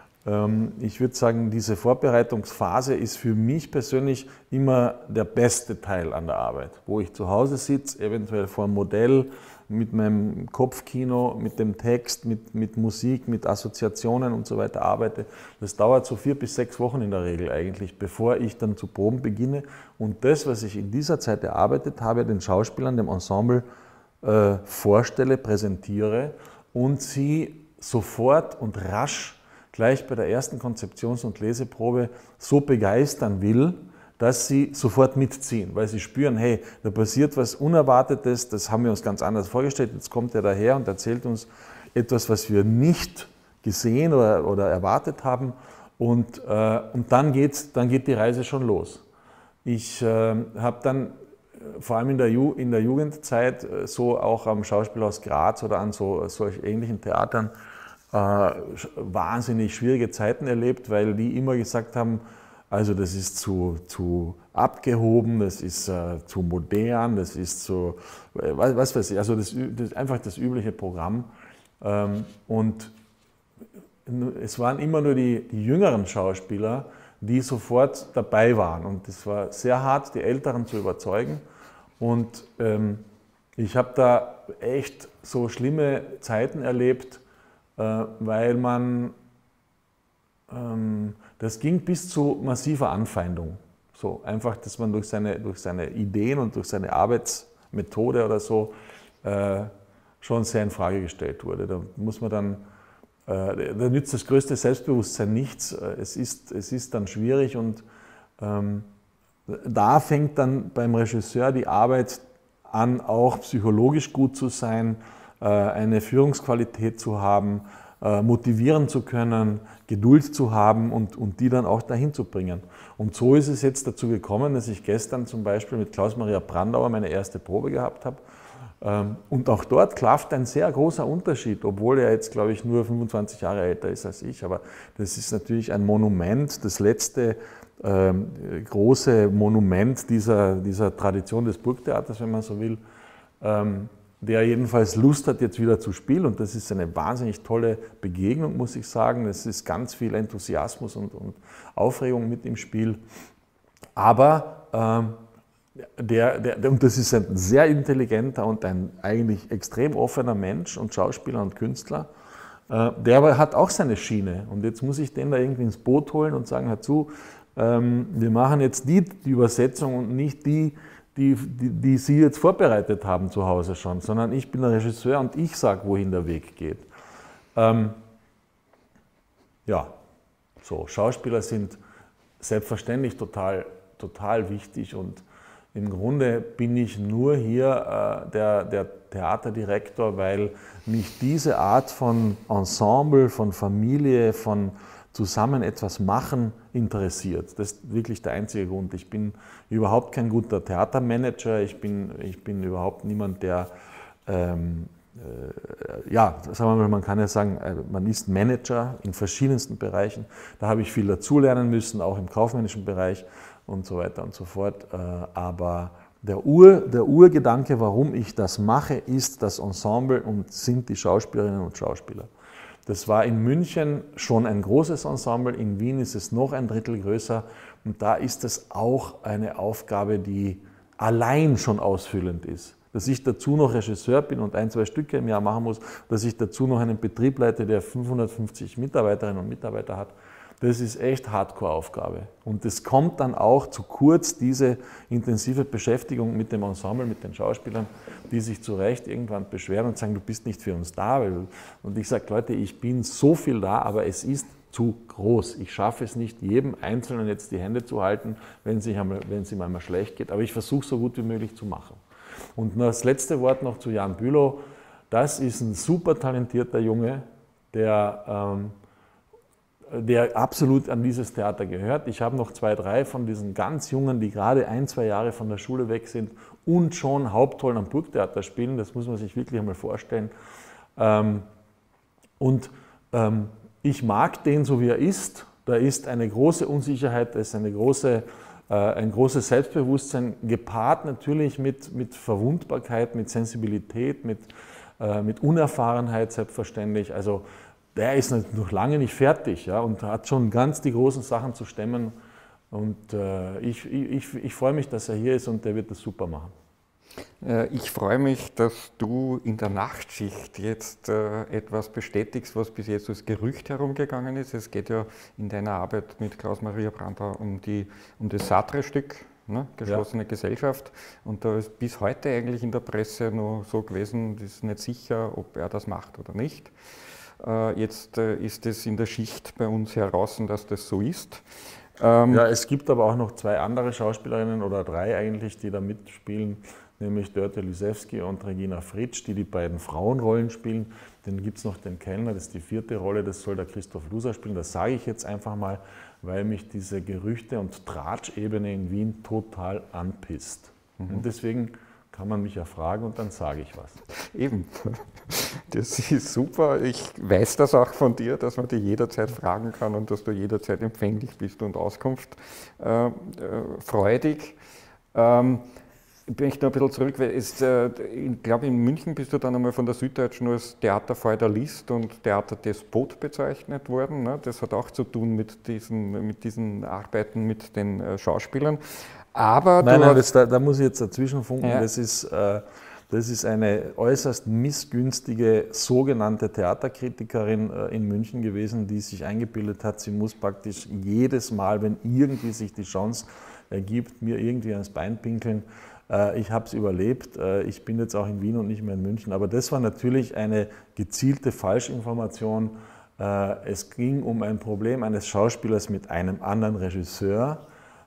Ich würde sagen, diese Vorbereitungsphase ist für mich persönlich immer der beste Teil an der Arbeit, wo ich zu Hause sitze, eventuell vor einem Modell, mit meinem Kopfkino, mit dem Text, mit, mit Musik, mit Assoziationen und so weiter arbeite. Das dauert so vier bis sechs Wochen in der Regel eigentlich, bevor ich dann zu proben beginne. Und das, was ich in dieser Zeit erarbeitet habe, den Schauspielern, dem Ensemble äh, vorstelle, präsentiere und sie sofort und rasch gleich bei der ersten Konzeptions- und Leseprobe so begeistern will, dass sie sofort mitziehen, weil sie spüren, hey, da passiert was Unerwartetes, das haben wir uns ganz anders vorgestellt, jetzt kommt er daher und erzählt uns etwas, was wir nicht gesehen oder, oder erwartet haben und, äh, und dann, geht's, dann geht die Reise schon los. Ich äh, habe dann vor allem in der, Ju in der Jugendzeit so auch am Schauspielhaus Graz oder an so solch ähnlichen Theatern Äh, wahnsinnig schwierige Zeiten erlebt, weil die immer gesagt haben, also das ist zu, zu abgehoben, das ist äh, zu modern, das ist zu, äh, was, was weiß ich, also das, das ist einfach das übliche Programm. Ähm, und es waren immer nur die, die jüngeren Schauspieler, die sofort dabei waren. Und es war sehr hart, die Älteren zu überzeugen. Und ähm, ich habe da echt so schlimme Zeiten erlebt, weil man, ähm, das ging bis zu massiver Anfeindung. So einfach, dass man durch seine, durch seine Ideen und durch seine Arbeitsmethode oder so äh, schon sehr in Frage gestellt wurde. Da muss man dann, äh, da nützt das größte Selbstbewusstsein nichts. Es ist, es ist dann schwierig und ähm, da fängt dann beim Regisseur die Arbeit an, auch psychologisch gut zu sein, eine Führungsqualität zu haben, motivieren zu können, Geduld zu haben und, und die dann auch dahin zu bringen. Und so ist es jetzt dazu gekommen, dass ich gestern zum Beispiel mit Klaus-Maria Brandauer meine erste Probe gehabt habe. Und auch dort klafft ein sehr großer Unterschied, obwohl er jetzt, glaube ich, nur fünfundzwanzig Jahre älter ist als ich. Aber das ist natürlich ein Monument, das letzte ähm, große Monument dieser, dieser Tradition des Burgtheaters, wenn man so will. Ähm, der jedenfalls Lust hat, jetzt wieder zu spielen. Und das ist eine wahnsinnig tolle Begegnung, muss ich sagen. Es ist ganz viel Enthusiasmus und, und Aufregung mit im Spiel. Aber ähm, der, der, und das ist ein sehr intelligenter und ein eigentlich extrem offener Mensch und Schauspieler und Künstler. Äh, der aber hat auch seine Schiene. Und jetzt muss ich den da irgendwie ins Boot holen und sagen, hör zu, ähm, wir machen jetzt die, die Übersetzung und nicht die, Die, die, die Sie jetzt vorbereitet haben zu Hause schon, sondern ich bin der Regisseur und ich sage, wohin der Weg geht. Ähm, ja, so, Schauspieler sind selbstverständlich total, total wichtig und im Grunde bin ich nur hier äh, der, der Theaterdirektor, weil mich diese Art von Ensemble, von Familie, von zusammen etwas machen interessiert. Das ist wirklich der einzige Grund. Ich bin überhaupt kein guter Theatermanager, ich bin, ich bin überhaupt niemand, der, ähm, äh, ja, sagen wir mal, man kann ja sagen, man ist Manager in verschiedensten Bereichen. Da habe ich viel dazulernen müssen, auch im kaufmännischen Bereich und so weiter und so fort. Äh, aber der, Ur, der Urgedanke, warum ich das mache, ist das Ensemble und sind die Schauspielerinnen und Schauspieler. Das war in München schon ein großes Ensemble, in Wien ist es noch ein Drittel größer und da ist es auch eine Aufgabe, die allein schon ausfüllend ist. Dass ich dazu noch Regisseur bin und ein, zwei Stücke im Jahr machen muss, dass ich dazu noch einen Betrieb leite, der fünfhundertfünfzig Mitarbeiterinnen und Mitarbeiter hat, das ist echt Hardcore-Aufgabe. Und es kommt dann auch zu kurz, diese intensive Beschäftigung mit dem Ensemble, mit den Schauspielern, die sich zu Recht irgendwann beschweren und sagen, du bist nicht für uns da. Und ich sage, Leute, ich bin so viel da, aber es ist zu groß. Ich schaffe es nicht, jedem Einzelnen jetzt die Hände zu halten, wenn es ihm einmal schlecht geht. Aber ich versuche so gut wie möglich zu machen. Und das letzte Wort noch zu Jan Bülow. Das ist ein super talentierter Junge, der... Ähm, der absolut an dieses Theater gehört. Ich habe noch zwei, drei von diesen ganz Jungen, die gerade ein, zwei Jahre von der Schule weg sind und schon Hauptrollen am Burgtheater spielen. Das muss man sich wirklich einmal vorstellen. Und ich mag den so, wie er ist. Da ist eine große Unsicherheit, da ist eine große, ein großes Selbstbewusstsein, gepaart natürlich mit, mit Verwundbarkeit, mit Sensibilität, mit, mit Unerfahrenheit selbstverständlich. Also der ist noch lange nicht fertig, ja, und hat schon ganz die großen Sachen zu stemmen. Und äh, ich, ich, ich freue mich, dass er hier ist und der wird das super machen. Äh, ich freue mich, dass du in der Nachtschicht jetzt äh, etwas bestätigst, was bis jetzt als Gerücht herumgegangen ist. Es geht ja in deiner Arbeit mit Klaus-Maria Brandauer um, die, um das Sartre-Stück, ne, geschlossene ja. Gesellschaft. Und da ist bis heute eigentlich in der Presse noch so gewesen, das ist nicht sicher, ob er das macht oder nicht. Jetzt ist es in der Schicht bei uns heraus, dass das so ist. Ähm ja, es gibt aber auch noch zwei andere Schauspielerinnen oder drei eigentlich, die da mitspielen, nämlich Dörte Lisewski und Regina Fritsch, die die beiden Frauenrollen spielen. Dann gibt es noch den Kellner, das ist die vierte Rolle, das soll der Christoph Luser spielen. Das sage ich jetzt einfach mal, weil mich diese Gerüchte- und Tratschebene in Wien total anpisst. Mhm. Und deswegen kann man mich ja fragen und dann sage ich was. Eben, das ist super. Ich weiß das auch von dir, dass man dich jederzeit fragen kann und dass du jederzeit empfänglich bist und Auskunft äh, äh, freudig. Ähm, ich möchte noch ein bisschen zurück, weil es, äh, ich glaube, in München bist du dann einmal von der Süddeutschen als Theaterfeudalist und Theaterdespot bezeichnet worden. Ne? Das hat auch zu tun mit diesen, mit diesen Arbeiten mit den äh, Schauspielern. Aber nein, nein, das, da, da muss ich jetzt dazwischen funken. Ja. Das ist, äh, das ist eine äußerst missgünstige sogenannte Theaterkritikerin äh, in München gewesen, die sich eingebildet hat, sie muss praktisch jedes Mal, wenn irgendwie sich die Chance ergibt, mir irgendwie ans Bein pinkeln. Äh, ich habe es überlebt. Äh, ich bin jetzt auch in Wien und nicht mehr in München. Aber das war natürlich eine gezielte Falschinformation. Äh, es ging um ein Problem eines Schauspielers mit einem anderen Regisseur,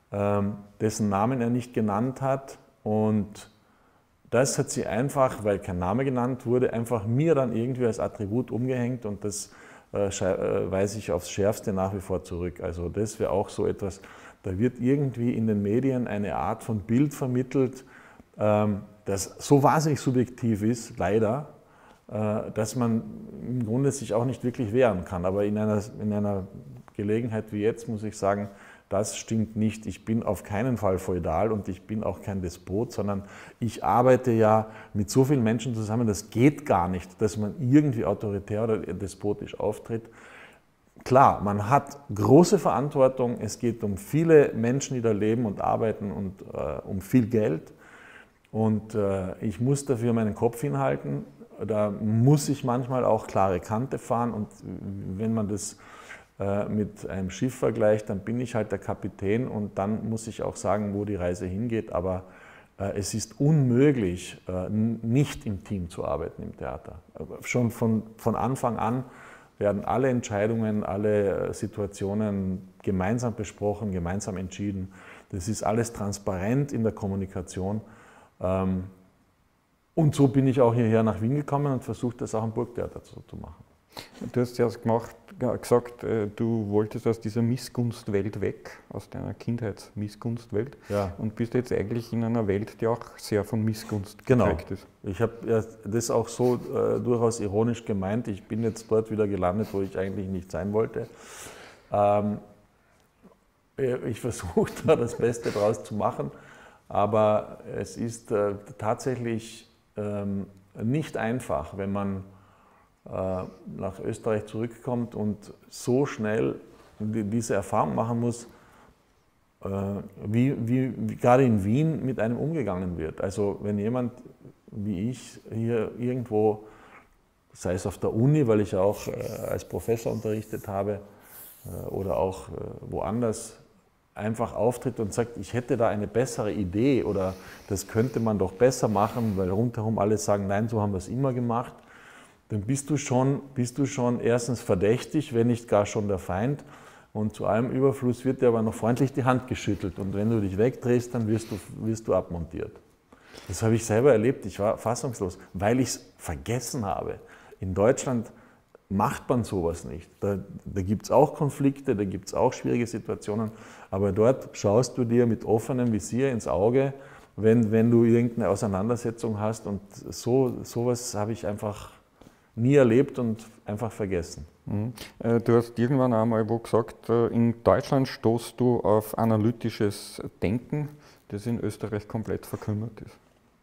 dessen Namen er nicht genannt hat, und das hat sie einfach, weil kein Name genannt wurde, einfach mir dann irgendwie als Attribut umgehängt, und das äh, äh, weise ich aufs Schärfste nach wie vor zurück. Also das wäre auch so etwas, da wird irgendwie in den Medien eine Art von Bild vermittelt, ähm, das so wahnsinnig subjektiv ist, leider, äh, dass man im Grunde sich auch nicht wirklich wehren kann. Aber in einer, in einer Gelegenheit wie jetzt muss ich sagen, das stimmt nicht. Ich bin auf keinen Fall feudal und ich bin auch kein Despot, sondern ich arbeite ja mit so vielen Menschen zusammen, das geht gar nicht, dass man irgendwie autoritär oder despotisch auftritt. Klar, man hat große Verantwortung, es geht um viele Menschen, die da leben und arbeiten, und äh, um viel Geld, und äh, ich muss dafür meinen Kopf hinhalten. Da muss ich manchmal auch klare Kante fahren, und wenn man das mit einem Schiff vergleicht, dann bin ich halt der Kapitän, und dann muss ich auch sagen, wo die Reise hingeht. Aber äh, es ist unmöglich, äh, nicht im Team zu arbeiten im Theater. Schon von, von Anfang an werden alle Entscheidungen, alle Situationen gemeinsam besprochen, gemeinsam entschieden. Das ist alles transparent in der Kommunikation. Ähm, und so bin ich auch hierher nach Wien gekommen und versucht, das auch am Burgtheater so zu machen. Du hast ja gemacht, gesagt, du wolltest aus dieser Missgunstwelt weg, aus deiner Kindheitsmissgunstwelt, ja. und bist jetzt eigentlich in einer Welt, die auch sehr von Missgunst genau. geprägt ist. Ich habe ja das auch so äh, durchaus ironisch gemeint. Ich bin jetzt dort wieder gelandet, wo ich eigentlich nicht sein wollte. Ähm, ich versuche da das Beste draus zu machen, aber es ist äh, tatsächlich ähm, nicht einfach, wenn man nach Österreich zurückkommt und so schnell diese Erfahrung machen muss, wie, wie, wie gerade in Wien mit einem umgegangen wird. Also wenn jemand wie ich hier irgendwo, sei es auf der Uni, weil ich auch als Professor unterrichtet habe oder auch woanders, einfach auftritt und sagt, ich hätte da eine bessere Idee oder das könnte man doch besser machen, weil rundherum alle sagen, nein, so haben wir es immer gemacht, dann bist du schon, bist du schon erstens verdächtig, wenn nicht gar schon der Feind. Und zu allem Überfluss wird dir aber noch freundlich die Hand geschüttelt. Und wenn du dich wegdrehst, dann wirst du, wirst du abmontiert. Das habe ich selber erlebt. Ich war fassungslos, weil ich es vergessen habe. In Deutschland macht man sowas nicht. Da, da gibt es auch Konflikte, da gibt es auch schwierige Situationen. Aber dort schaust du dir mit offenem Visier ins Auge, wenn, wenn du irgendeine Auseinandersetzung hast. Und so sowas habe ich einfach nie erlebt und einfach vergessen. Mhm. Du hast irgendwann einmal wo gesagt, in Deutschland stoßt du auf analytisches Denken, das in Österreich komplett verkümmert ist.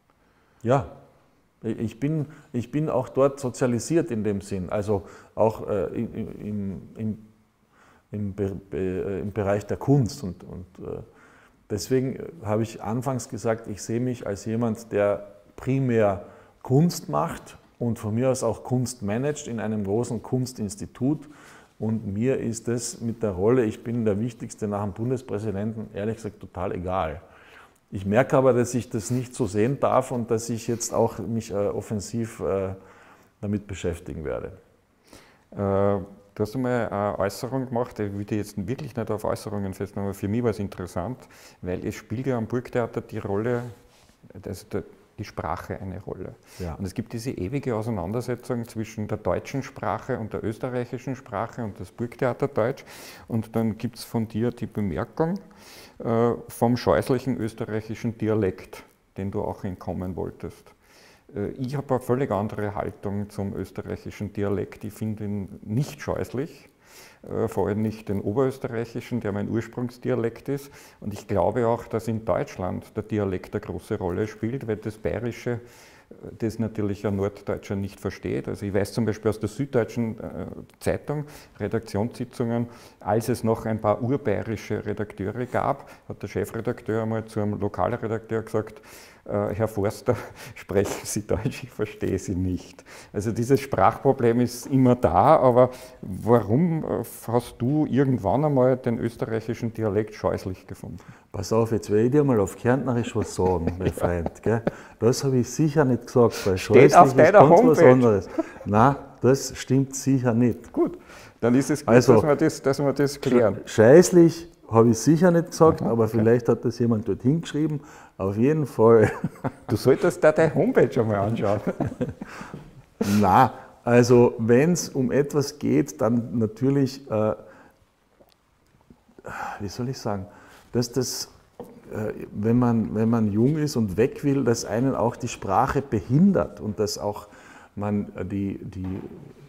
Ja, ich bin, ich bin auch dort sozialisiert in dem Sinn, also auch äh, im, im, im, im Bereich der Kunst. Und, und äh, deswegen habe ich anfangs gesagt, ich sehe mich als jemand, der primär Kunst macht, und von mir aus auch Kunst managt in einem großen Kunstinstitut. Und mir ist das mit der Rolle, ich bin der Wichtigste nach dem Bundespräsidenten, ehrlich gesagt total egal. Ich merke aber, dass ich das nicht so sehen darf und dass ich jetzt auch mich äh, offensiv äh, damit beschäftigen werde. Äh, du hast einmal eine Äußerung gemacht, ich will die jetzt wirklich nicht auf Äußerungen festnehmen, aber für mich war es interessant, weil es spielt ja am Burgtheater die Rolle, also der, die Sprache eine Rolle. Ja. Und es gibt diese ewige Auseinandersetzung zwischen der deutschen Sprache und der österreichischen Sprache und das Burgtheaterdeutsch. Und dann gibt es von dir die Bemerkung äh, vom scheußlichen österreichischen Dialekt, den du auch entkommen wolltest. Äh, ich habe eine völlig andere Haltung zum österreichischen Dialekt. Ich finde ihn nicht scheußlich. Vor allem nicht den oberösterreichischen, der mein Ursprungsdialekt ist. Und ich glaube auch, dass in Deutschland der Dialekt eine große Rolle spielt, weil das Bayerische, das natürlich ein Norddeutscher nicht versteht. Also ich weiß zum Beispiel aus der Süddeutschen Zeitung, Redaktionssitzungen, als es noch ein paar urbayerische Redakteure gab, hat der Chefredakteur einmal zu einem Lokalredakteur gesagt, Herr Forster, sprechen Sie Deutsch, ich verstehe Sie nicht. Also dieses Sprachproblem ist immer da, aber warum hast du irgendwann einmal den österreichischen Dialekt scheußlich gefunden? Pass auf, jetzt werde ich dir mal auf Kärntnerisch was sagen, mein Freund. Gell? Das habe ich sicher nicht gesagt, weil steht auf deiner ist ganz Homepage. Was anderes. Nein, das stimmt sicher nicht. Gut, dann ist es gut, also, dass, wir das, dass wir das klären. Scheißlich habe ich sicher nicht gesagt, Aha, aber okay. Vielleicht hat das jemand dort hingeschrieben. Auf jeden Fall. Du solltest da deine Homepage einmal anschauen. Na, also wenn es um etwas geht, dann natürlich, äh, wie soll ich sagen, dass das, äh, wenn man, wenn man jung ist und weg will, dass einen auch die Sprache behindert und dass auch man die, die,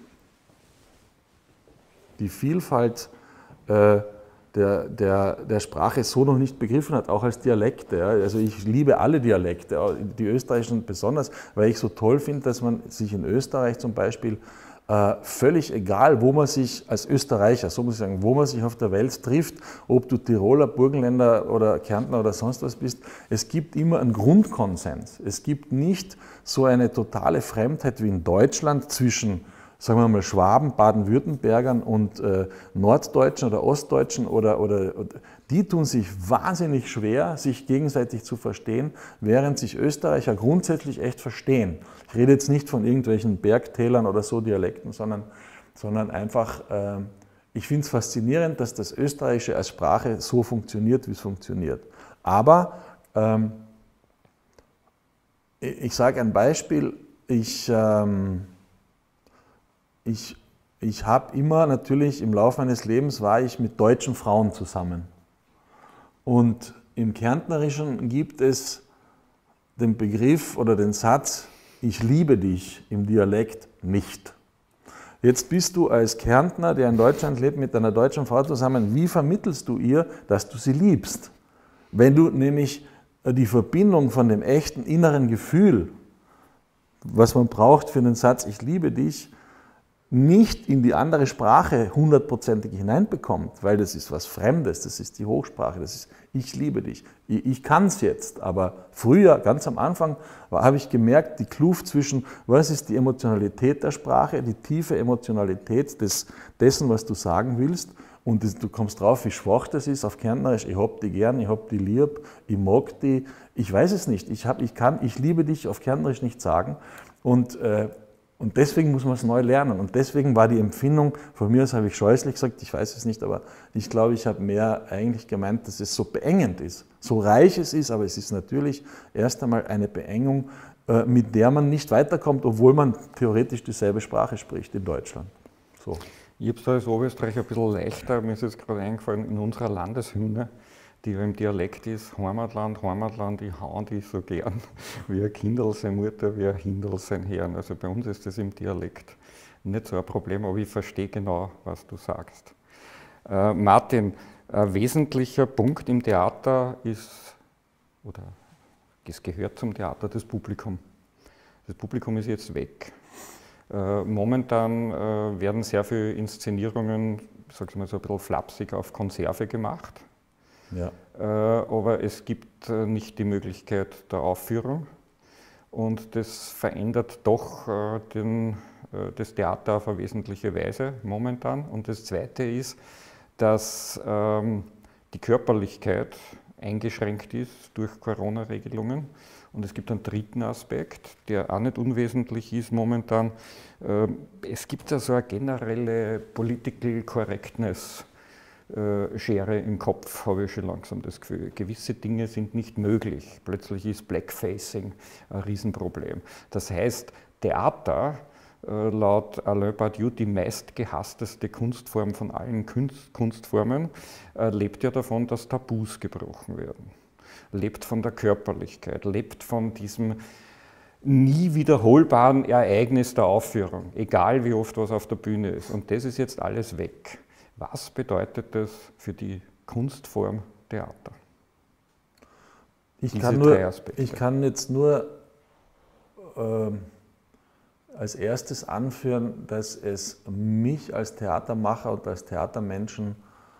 die Vielfalt äh, Der, der, der Sprache so noch nicht begriffen hat, auch als Dialekte. Ja. Also ich liebe alle Dialekte, die österreichischen besonders, weil ich so toll finde, dass man sich in Österreich zum Beispiel äh, völlig egal, wo man sich als Österreicher, so muss ich sagen, wo man sich auf der Welt trifft, ob du Tiroler, Burgenländer oder Kärntner oder sonst was bist, es gibt immer einen Grundkonsens. Es gibt nicht so eine totale Fremdheit wie in Deutschland zwischen, sagen wir mal, Schwaben, Baden-Württembergern und äh, Norddeutschen oder Ostdeutschen, oder, oder, die tun sich wahnsinnig schwer, sich gegenseitig zu verstehen, während sich Österreicher grundsätzlich echt verstehen. Ich rede jetzt nicht von irgendwelchen Bergtälern oder so Dialekten, sondern, sondern einfach, äh, ich finde es faszinierend, dass das Österreichische als Sprache so funktioniert, wie es funktioniert. Aber ähm, ich sage ein Beispiel, ich... Ähm, Ich ich habe immer natürlich im Laufe meines Lebens war ich mit deutschen Frauen zusammen. Und im Kärntnerischen gibt es den Begriff oder den Satz, ich liebe dich im Dialekt nicht. Jetzt bist du als Kärntner, der in Deutschland lebt, mit einer deutschen Frau zusammen. Wie vermittelst du ihr, dass du sie liebst? Wenn du nämlich die Verbindung von dem echten inneren Gefühl, was man braucht für den Satz, ich liebe dich, nicht in die andere Sprache hundertprozentig hineinbekommt, weil das ist was Fremdes, das ist die Hochsprache, das ist ich liebe dich. Ich, ich kann es jetzt, aber früher, ganz am Anfang, habe ich gemerkt, die Kluft zwischen, was ist die Emotionalität der Sprache, die tiefe Emotionalität des, dessen, was du sagen willst, und das, du kommst drauf, wie schwach das ist auf Kärntnerisch, ich hab die gern, ich hab die lieb, ich mag die, ich weiß es nicht, ich, hab, ich kann, ich liebe dich auf Kärntnerisch nicht sagen, und äh, Und deswegen muss man es neu lernen. Und deswegen war die Empfindung, von mir aus habe ich scheußlich gesagt, ich weiß es nicht, aber ich glaube, ich habe mehr eigentlich gemeint, dass es so beengend ist. So reich es ist, aber es ist natürlich erst einmal eine Beengung, mit der man nicht weiterkommt, obwohl man theoretisch dieselbe Sprache spricht in Deutschland. So. Ich habe es als Oberösterreicher ein bisschen leichter, mir ist jetzt gerade eingefallen, in unserer Landeshymne, die ja im Dialekt ist, Heimatland, Heimatland, ich hauen dich so gern, wie ein Kindl sein Mutter, wie ein Hindl sein Herrn. Also bei uns ist das im Dialekt nicht so ein Problem, aber ich verstehe genau, was du sagst. Äh, Martin, ein wesentlicher Punkt im Theater ist, oder es gehört zum Theater, das Publikum. Das Publikum ist jetzt weg. Äh, momentan äh, werden sehr viele Inszenierungen, sag ich mal so ein bisschen flapsig, auf Konserve gemacht. Ja. Äh, aber es gibt äh, nicht die Möglichkeit der Aufführung und das verändert doch äh, den, äh, das Theater auf eine wesentliche Weise momentan. Und das Zweite ist, dass ähm, die Körperlichkeit eingeschränkt ist durch Corona-Regelungen. Und es gibt einen dritten Aspekt, der auch nicht unwesentlich ist momentan. Äh, es gibt ja so eine generelle Political Correctness Schere im Kopf, habe ich schon langsam das Gefühl. Gewisse Dinge sind nicht möglich. Plötzlich ist Blackfacing ein Riesenproblem. Das heißt, Theater, laut Alain Badiou die meistgehassteste Kunstform von allen Kunst, Kunstformen, lebt ja davon, dass Tabus gebrochen werden. Lebt von der Körperlichkeit, lebt von diesem nie wiederholbaren Ereignis der Aufführung, egal wie oft was auf der Bühne ist. Und das ist jetzt alles weg. Was bedeutet das für die Kunstform Theater? Ich kann, nur, ich kann jetzt nur äh, als erstes anführen, dass es mich als Theatermacher und als Theatermenschen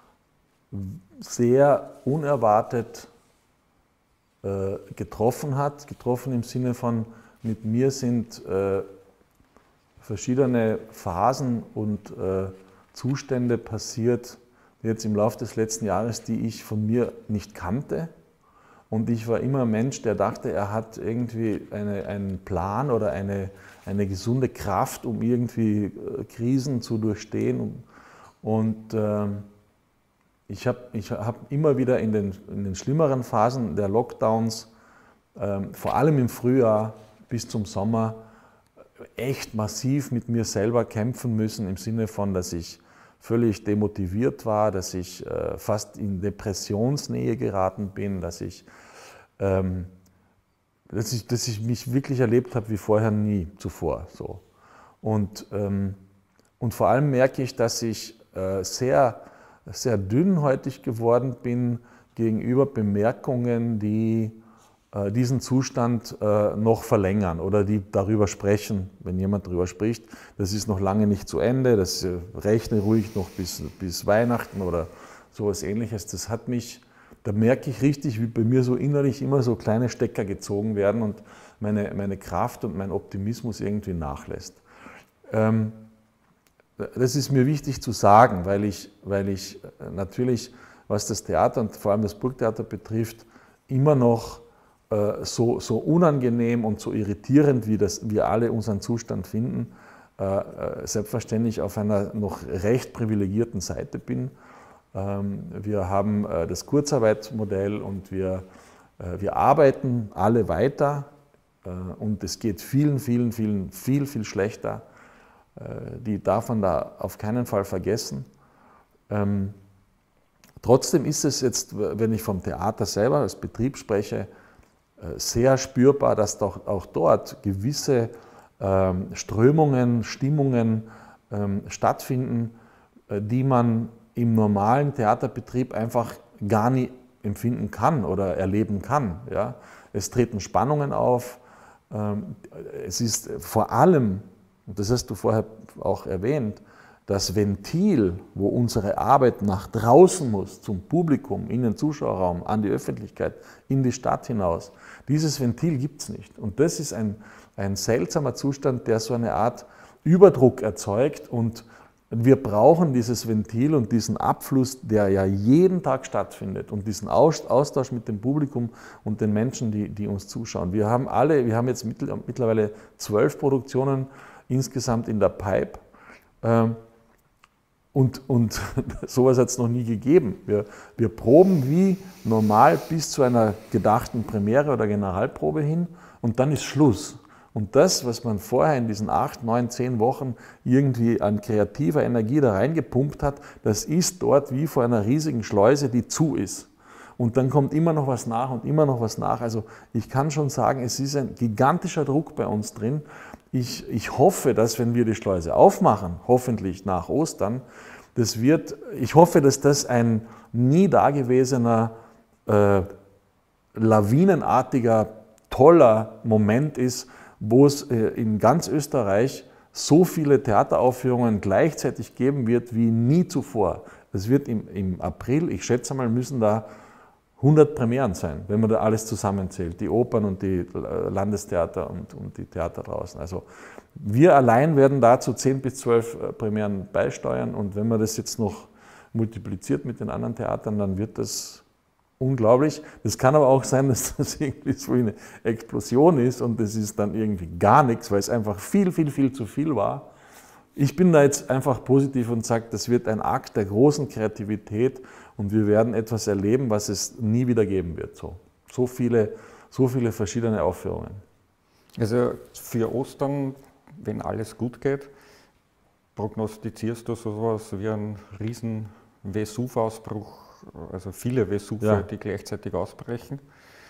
sehr unerwartet äh, getroffen hat. Getroffen im Sinne von, mit mir sind äh, verschiedene Phasen und äh, Zustände passiert, jetzt im Laufe des letzten Jahres, die ich von mir nicht kannte. Und ich war immer ein Mensch, der dachte, er hat irgendwie eine, einen Plan oder eine, eine gesunde Kraft, um irgendwie Krisen zu durchstehen. Und äh, ich habe ich hab immer wieder in den, in den schlimmeren Phasen der Lockdowns, äh, vor allem im Frühjahr bis zum Sommer, echt massiv mit mir selber kämpfen müssen, im Sinne von, dass ich völlig demotiviert war, dass ich äh, fast in Depressionsnähe geraten bin, dass ich, ähm, dass ich, dass ich mich wirklich erlebt habe wie vorher nie zuvor. So. Und, ähm, und vor allem merke ich, dass ich äh, sehr, sehr dünnhäutig geworden bin gegenüber Bemerkungen, die äh, diesen Zustand äh, noch verlängern oder die darüber sprechen, wenn jemand darüber spricht, das ist noch lange nicht zu Ende, das äh, rechne ruhig noch bis, bis Weihnachten oder sowas Ähnliches. Das hat mich, da merke ich richtig, wie bei mir so innerlich immer so kleine Stecker gezogen werden und meine, meine Kraft und mein Optimismus irgendwie nachlässt. Ähm, das ist mir wichtig zu sagen, weil ich, weil ich natürlich, was das Theater und vor allem das Burgtheater betrifft, immer noch So, so unangenehm und so irritierend, wie das wir alle unseren Zustand finden, äh, selbstverständlich auf einer noch recht privilegierten Seite bin. Ähm, wir haben äh, das Kurzarbeitsmodell und wir, äh, wir arbeiten alle weiter äh, und es geht vielen, vielen, vielen, viel, viel schlechter. die darf man da auf keinen Fall vergessen. Ähm, trotzdem ist es jetzt, wenn ich vom Theater selber als Betrieb spreche, sehr spürbar, dass doch auch dort gewisse ähm, Strömungen, Stimmungen ähm, stattfinden, die man im normalen Theaterbetrieb einfach gar nie empfinden kann oder erleben kann. Ja? Es treten Spannungen auf. Ähm, es ist vor allem, und das hast du vorher auch erwähnt, das Ventil, wo unsere Arbeit nach draußen muss, zum Publikum, in den Zuschauerraum, an die Öffentlichkeit, in die Stadt hinaus. Dieses Ventil gibt es nicht. Und das ist ein, ein seltsamer Zustand, der so eine Art Überdruck erzeugt. Und wir brauchen dieses Ventil und diesen Abfluss, der ja jeden Tag stattfindet, und diesen Austausch mit dem Publikum und den Menschen, die, die uns zuschauen. Wir haben alle, wir haben jetzt mittlerweile zwölf Produktionen insgesamt in der Pipe. Und, und sowas hat es noch nie gegeben. Wir, wir proben wie normal bis zu einer gedachten Premiere oder Generalprobe hin und dann ist Schluss. Und das, was man vorher in diesen acht, neun, zehn Wochen irgendwie an kreativer Energie da reingepumpt hat, das ist dort wie vor einer riesigen Schleuse, die zu ist. Und dann kommt immer noch was nach und immer noch was nach. Also ich kann schon sagen, es ist ein gigantischer Druck bei uns drin. Ich, ich hoffe, dass wenn wir die Schleuse aufmachen, hoffentlich nach Ostern, das wird, ich hoffe, dass das ein nie dagewesener, äh, lawinenartiger, toller Moment ist, wo es äh, in ganz Österreich so viele Theateraufführungen gleichzeitig geben wird wie nie zuvor. Es wird im, im April, ich schätze mal, müssen da hundert Premieren sein, wenn man da alles zusammenzählt, die Opern und die Landestheater und, und die Theater draußen. Also wir allein werden dazu zehn bis zwölf Premieren beisteuern, und wenn man das jetzt noch multipliziert mit den anderen Theatern, dann wird das unglaublich. Das kann aber auch sein, dass das irgendwie so eine Explosion ist und das ist dann irgendwie gar nichts, weil es einfach viel, viel, viel zu viel war. Ich bin da jetzt einfach positiv und sage, das wird ein Akt der großen Kreativität und wir werden etwas erleben, was es nie wieder geben wird. So, so, viele, so viele verschiedene Aufführungen. Also für Ostern, wenn alles gut geht, prognostizierst du sowas wie einen riesen Vesuv-Ausbruch, also viele Vesuve, ja, die gleichzeitig ausbrechen,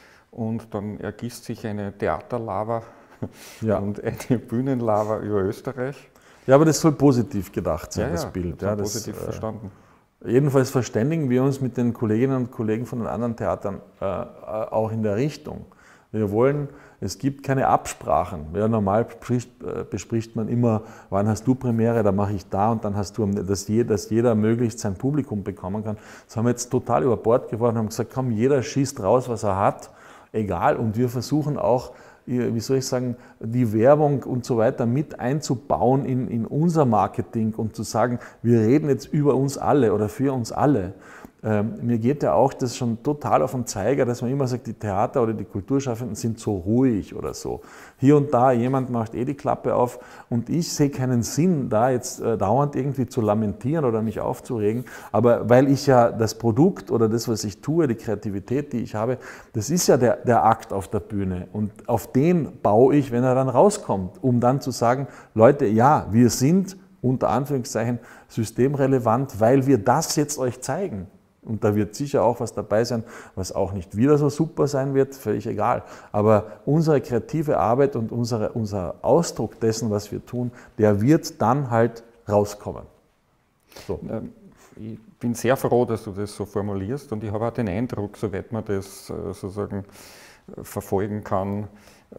und dann ergießt sich eine Theaterlava, ja, und eine Bühnenlava über Österreich. Ja, aber das soll positiv gedacht sein, ja, das ja, Bild. Ja, das, positiv äh, verstanden. Jedenfalls verständigen wir uns mit den Kolleginnen und Kollegen von den anderen Theatern äh, auch in der Richtung. Wir wollen, es gibt keine Absprachen. Ja, normal bespricht, äh, bespricht man immer, wann hast du Premiere, dann mache ich da und dann hast du, dass jeder, dass jeder möglichst sein Publikum bekommen kann. Das haben wir jetzt total über Bord geworfen und haben gesagt, komm, jeder schießt raus, was er hat, egal. Und wir versuchen auch, wie soll ich sagen, die Werbung und so weiter mit einzubauen in, in unser Marketing und zu sagen, wir reden jetzt über uns alle oder für uns alle. Ähm, mir geht ja auch das schon total auf den Zeiger, dass man immer sagt, die Theater oder die Kulturschaffenden sind so ruhig oder so. Hier und da, jemand macht eh die Klappe auf und ich sehe keinen Sinn, da jetzt äh, dauernd irgendwie zu lamentieren oder mich aufzuregen, aber weil ich ja das Produkt oder das, was ich tue, die Kreativität, die ich habe, das ist ja der, der Akt auf der Bühne und auf den baue ich, wenn er dann rauskommt, um dann zu sagen, Leute, ja, wir sind unter Anführungszeichen systemrelevant, weil wir das jetzt euch zeigen. Und da wird sicher auch was dabei sein, was auch nicht wieder so super sein wird, völlig egal. Aber unsere kreative Arbeit und unsere, unser Ausdruck dessen, was wir tun, der wird dann halt rauskommen. So. Ich bin sehr froh, dass du das so formulierst, und ich habe auch den Eindruck, soweit man das sozusagen verfolgen kann,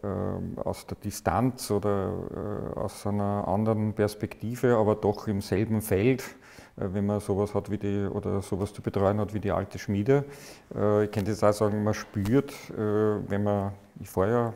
aus der Distanz oder aus einer anderen Perspektive, aber doch im selben Feld, wenn man sowas hat wie die, oder sowas zu betreuen hat wie die alte Schmiede. Ich könnte jetzt auch sagen, man spürt, wenn man, ich fahre ja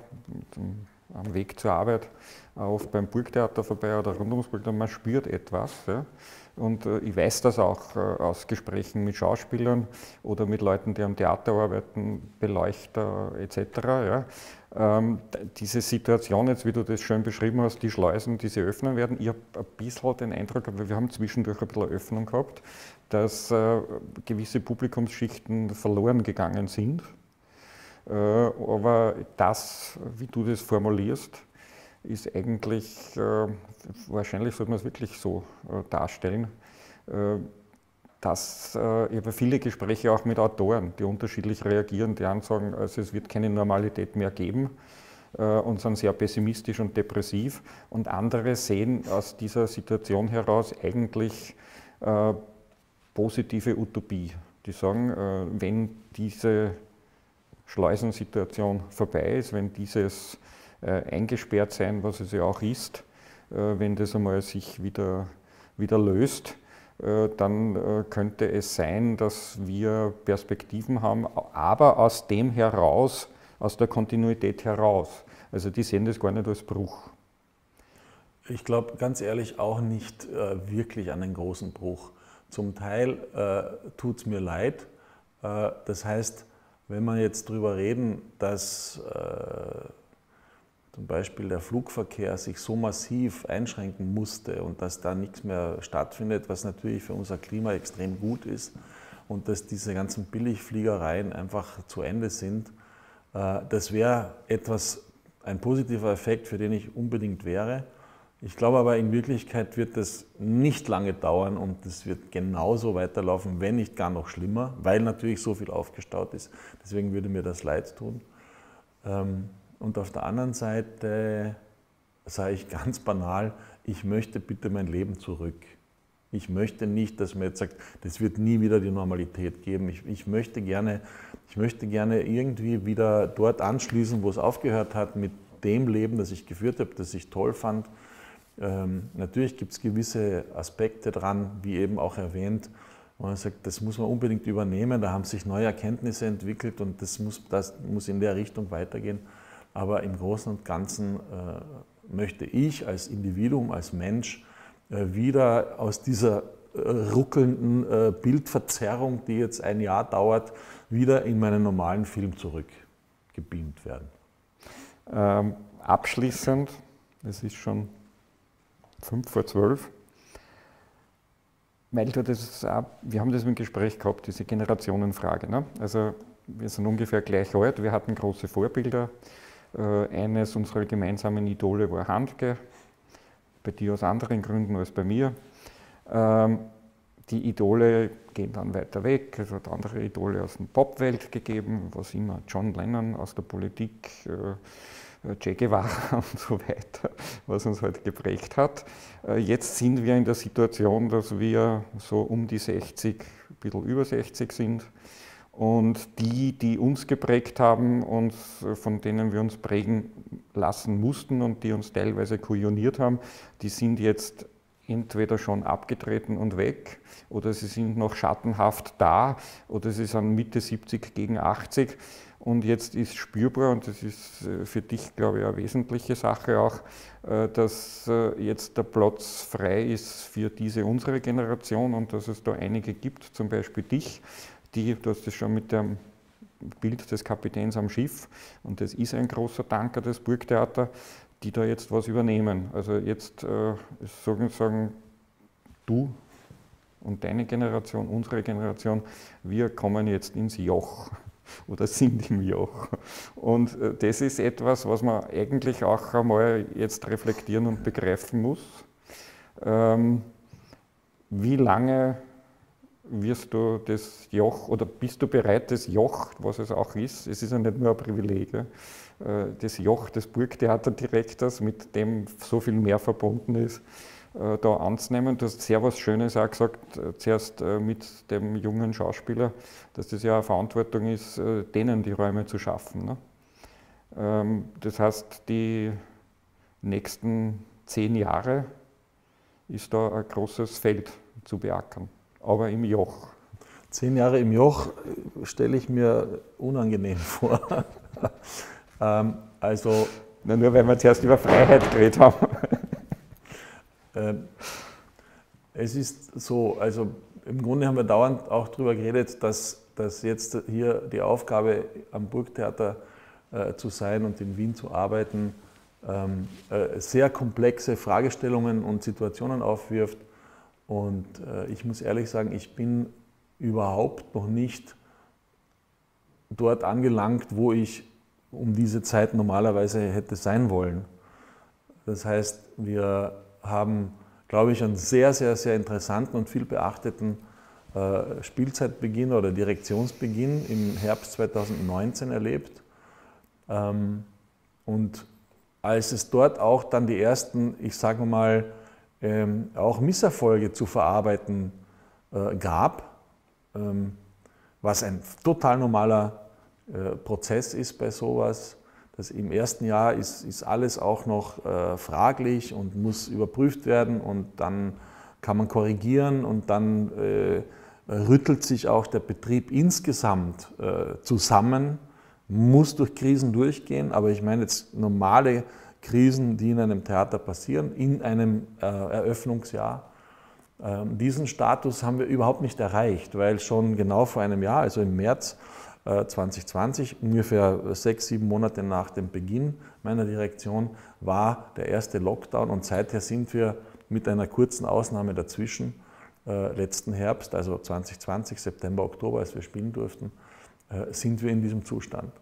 am Weg zur Arbeit oft beim Burgtheater vorbei oder rund ums Burgtheater, man spürt etwas. Ja. Und ich weiß das auch aus Gesprächen mit Schauspielern oder mit Leuten, die am Theater arbeiten, Beleuchter et cetera. Ja. Ähm, diese Situation, jetzt wie du das schön beschrieben hast, die Schleusen, die sie öffnen werden, ich habe ein bisschen den Eindruck, aber wir haben zwischendurch ein bisschen eine Öffnung gehabt, dass äh, gewisse Publikumsschichten verloren gegangen sind. Äh, aber das, wie du das formulierst, ist eigentlich, äh, wahrscheinlich sollte man es wirklich so äh, darstellen, äh, dass äh, ich habe viele Gespräche auch mit Autoren, die unterschiedlich reagieren, die einen sagen, also es wird keine Normalität mehr geben äh, und sind sehr pessimistisch und depressiv, und andere sehen aus dieser Situation heraus eigentlich äh, positive Utopie. Die sagen, äh, wenn diese Schleusensituation vorbei ist, wenn dieses äh, eingesperrt sein, was es ja auch ist, äh, wenn das einmal sich wieder, wieder löst, äh, dann äh, könnte es sein, dass wir Perspektiven haben, aber aus dem heraus, aus der Kontinuität heraus. Also die sehen das gar nicht als Bruch. Ich glaube ganz ehrlich auch nicht äh, wirklich an einen großen Bruch. Zum Teil äh, tut es mir leid. Äh, das heißt, wenn wir jetzt darüber reden, dass äh, zum Beispiel der Flugverkehr sich so massiv einschränken musste und dass da nichts mehr stattfindet, was natürlich für unser Klima extrem gut ist, und dass diese ganzen Billigfliegereien einfach zu Ende sind, äh, das wäre etwas, ein positiver Effekt, für den ich unbedingt wäre. Ich glaube aber, in Wirklichkeit wird das nicht lange dauern und es wird genauso weiterlaufen, wenn nicht gar noch schlimmer, weil natürlich so viel aufgestaut ist. Deswegen würde mir das leid tun. Und auf der anderen Seite sage ich ganz banal, ich möchte bitte mein Leben zurück. Ich möchte nicht, dass man jetzt sagt, das wird nie wieder die Normalität geben. Ich, ich, möchte gerne, ich möchte gerne irgendwie wieder dort anschließen, wo es aufgehört hat, mit dem Leben, das ich geführt habe, das ich toll fand. Ähm, natürlich gibt es gewisse Aspekte dran, wie eben auch erwähnt, wo man sagt, das muss man unbedingt übernehmen, da haben sich neue Erkenntnisse entwickelt und das muss, das muss in der Richtung weitergehen. Aber im Großen und Ganzen äh, möchte ich als Individuum, als Mensch äh, wieder aus dieser äh, ruckelnden äh, Bildverzerrung, die jetzt ein Jahr dauert, wieder in meinen normalen Film zurückgebeamt werden. Ähm, abschließend, das ist schon fünf vor zwölf, weil du das auch, wir haben das im Gespräch gehabt, diese Generationenfrage. Ne? Also wir sind ungefähr gleich alt, wir hatten große Vorbilder. Äh, eines unserer gemeinsamen Idole war Handke, bei dir aus anderen Gründen als bei mir. Ähm, die Idole gehen dann weiter weg, es hat andere Idole aus der Popwelt gegeben, was immer, John Lennon aus der Politik, äh, Che Guevara und so weiter, was uns halt geprägt hat. Jetzt sind wir in der Situation, dass wir so um die sechzig, ein bisschen über sechzig sind. Und die, die uns geprägt haben und von denen wir uns prägen lassen mussten und die uns teilweise kujoniert haben, die sind jetzt entweder schon abgetreten und weg oder sie sind noch schattenhaft da oder sie sind Mitte siebzig gegen achtzig. Und jetzt ist spürbar, und das ist für dich, glaube ich, eine wesentliche Sache auch, dass jetzt der Platz frei ist für diese unsere Generation und dass es da einige gibt, zum Beispiel dich, die, du hast das schon mit dem Bild des Kapitäns am Schiff, und das ist ein großer Tanker, das Burgtheater, die da jetzt was übernehmen. Also jetzt äh, sagen, du und deine Generation, unsere Generation, wir kommen jetzt ins Joch oder sind im Joch. Und äh, das ist etwas, was man eigentlich auch einmal jetzt reflektieren und begreifen muss. Ähm, wie lange wirst du das Joch, oder bist du bereit, das Joch, was es auch ist, es ist ja nicht nur ein Privileg, ja, das Joch des Burgtheaterdirektors, mit dem so viel mehr verbunden ist, da anzunehmen. Du hast sehr was Schönes auch gesagt, zuerst mit dem jungen Schauspieler, dass das ja eine Verantwortung ist, denen die Räume zu schaffen. Ne? Das heißt, die nächsten zehn Jahre ist da ein großes Feld zu beackern, aber im Joch. Zehn Jahre im Joch stelle ich mir unangenehm vor. ähm, also, Na, nur weil wir zuerst über Freiheit geredet haben. Ähm, es ist so, also im Grunde haben wir dauernd auch darüber geredet, dass, dass jetzt hier die Aufgabe am Burgtheater äh, zu sein und in Wien zu arbeiten, ähm, äh, sehr komplexe Fragestellungen und Situationen aufwirft. Und äh, ich muss ehrlich sagen, ich bin überhaupt noch nicht dort angelangt, wo ich um diese Zeit normalerweise hätte sein wollen. Das heißt, wir haben, glaube ich, einen sehr, sehr, sehr interessanten und viel beachteten äh, Spielzeitbeginn oder Direktionsbeginn im Herbst zweitausendneunzehn erlebt. Ähm, und als es dort auch dann die ersten, ich sage mal, ähm, auch Misserfolge zu verarbeiten äh, gab, ähm, was ein total normaler äh, Prozess ist bei sowas. Das im ersten Jahr ist, ist alles auch noch äh, fraglich und muss überprüft werden und dann kann man korrigieren und dann äh, rüttelt sich auch der Betrieb insgesamt äh, zusammen, muss durch Krisen durchgehen, aber ich meine jetzt normale Krisen, die in einem Theater passieren, in einem äh, Eröffnungsjahr. Ähm, diesen Status haben wir überhaupt nicht erreicht, weil schon genau vor einem Jahr, also im März äh, zweitausendzwanzig, ungefähr sechs, sieben Monate nach dem Beginn meiner Direktion, war der erste Lockdown und seither sind wir mit einer kurzen Ausnahme dazwischen, äh, letzten Herbst, also zweitausendzwanzig, September, Oktober, als wir spielen durften, äh, sind wir in diesem Zustand.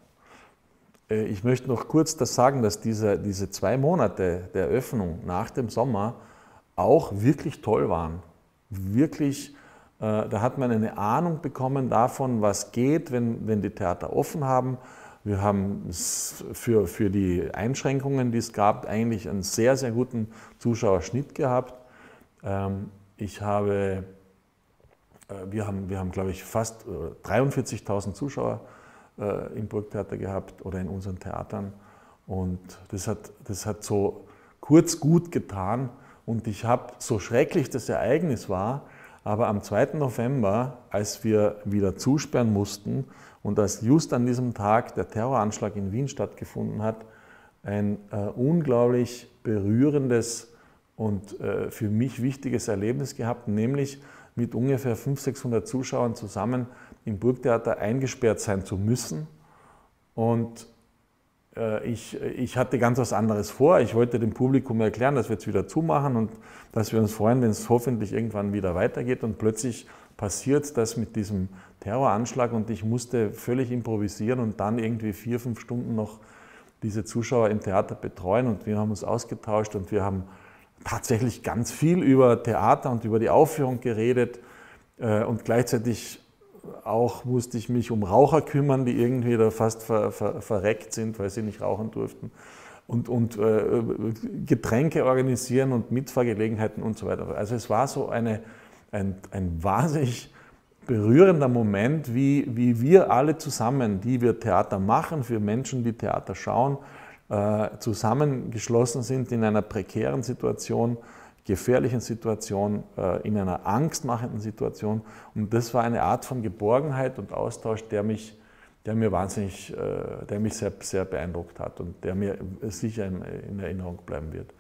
Äh, ich möchte noch kurz das sagen, dass diese, diese zwei Monate der Eröffnung nach dem Sommer auch wirklich toll waren. Wirklich, äh, da hat man eine Ahnung bekommen davon, was geht, wenn, wenn die Theater offen haben. Wir haben für, für die Einschränkungen, die es gab, eigentlich einen sehr, sehr guten Zuschauerschnitt gehabt. Ähm, ich habe, äh, wir haben, wir haben, glaube ich, fast äh, dreiundvierzigtausend Zuschauer äh, im Burgtheater gehabt oder in unseren Theatern. Und das hat, das hat so kurz gut getan. Und ich habe, so schrecklich das Ereignis war, aber am zweiten November, als wir wieder zusperren mussten und als just an diesem Tag der Terroranschlag in Wien stattgefunden hat, ein äh, unglaublich berührendes und äh, für mich wichtiges Erlebnis gehabt, nämlich mit ungefähr fünfhundert, sechshundert Zuschauern zusammen im Burgtheater eingesperrt sein zu müssen. Und äh, ich, ich hatte ganz was anderes vor. Ich wollte dem Publikum erklären, dass wir jetzt wieder zumachen und dass wir uns freuen, wenn es hoffentlich irgendwann wieder weitergeht. Und plötzlich passiert das mit diesem Terroranschlag und ich musste völlig improvisieren und dann irgendwie vier, fünf Stunden noch diese Zuschauer im Theater betreuen. Und wir haben uns ausgetauscht und wir haben tatsächlich ganz viel über Theater und über die Aufführung geredet und gleichzeitig auch musste ich mich um Raucher kümmern, die irgendwie da fast ver, ver, verreckt sind, weil sie nicht rauchen durften und, und äh, Getränke organisieren und Mitfahrgelegenheiten und so weiter. Also es war so eine, ein, ein wahnsinnig berührender Moment, wie, wie wir alle zusammen, die wir Theater machen, für Menschen, die Theater schauen, zusammengeschlossen sind in einer prekären Situation, gefährlichen Situation, in einer angstmachenden Situation. Und das war eine Art von Geborgenheit und Austausch, der mich, der mir wahnsinnig, der mich sehr, sehr beeindruckt hat und der mir sicher in Erinnerung bleiben wird.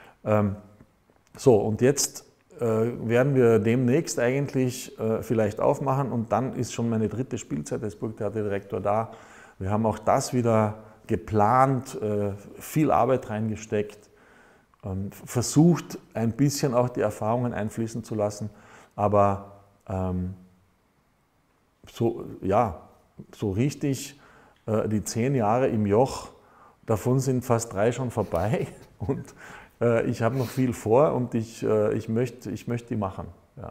So, und jetzt werden wir demnächst eigentlich vielleicht aufmachen und dann ist schon meine dritte Spielzeit als Burgtheaterdirektor da. Wir haben auch das wieder geplant, viel Arbeit reingesteckt, versucht ein bisschen auch die Erfahrungen einfließen zu lassen, aber ähm, so, ja, so richtig äh, die zehn Jahre im Joch, davon sind fast drei schon vorbei und äh, ich habe noch viel vor und ich, äh, ich möchte ich möcht die machen. Ja.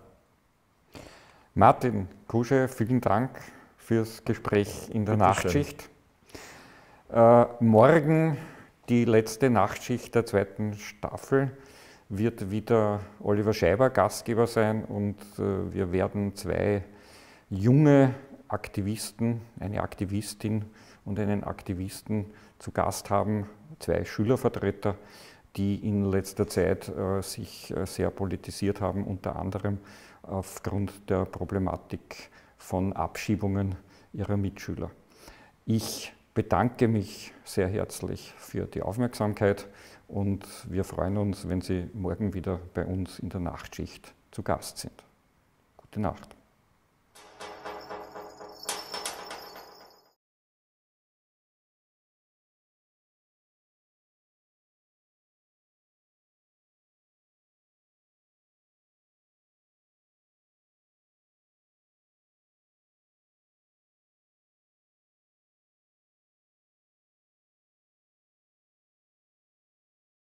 Martin Kusche, vielen Dank fürs Gespräch in der Bitte Nachtschicht. Schön. Äh, morgen, die letzte Nachtschicht der zweiten Staffel, wird wieder Oliver Scheiber Gastgeber sein und äh, wir werden zwei junge Aktivisten, eine Aktivistin und einen Aktivisten zu Gast haben, zwei Schülervertreter, die in letzter Zeit äh, sich äh, sehr politisiert haben, unter anderem aufgrund der Problematik von Abschiebungen ihrer Mitschüler. Ich bedanke mich sehr herzlich für die Aufmerksamkeit und wir freuen uns, wenn Sie morgen wieder bei uns in der Nachtschicht zu Gast sind. Gute Nacht.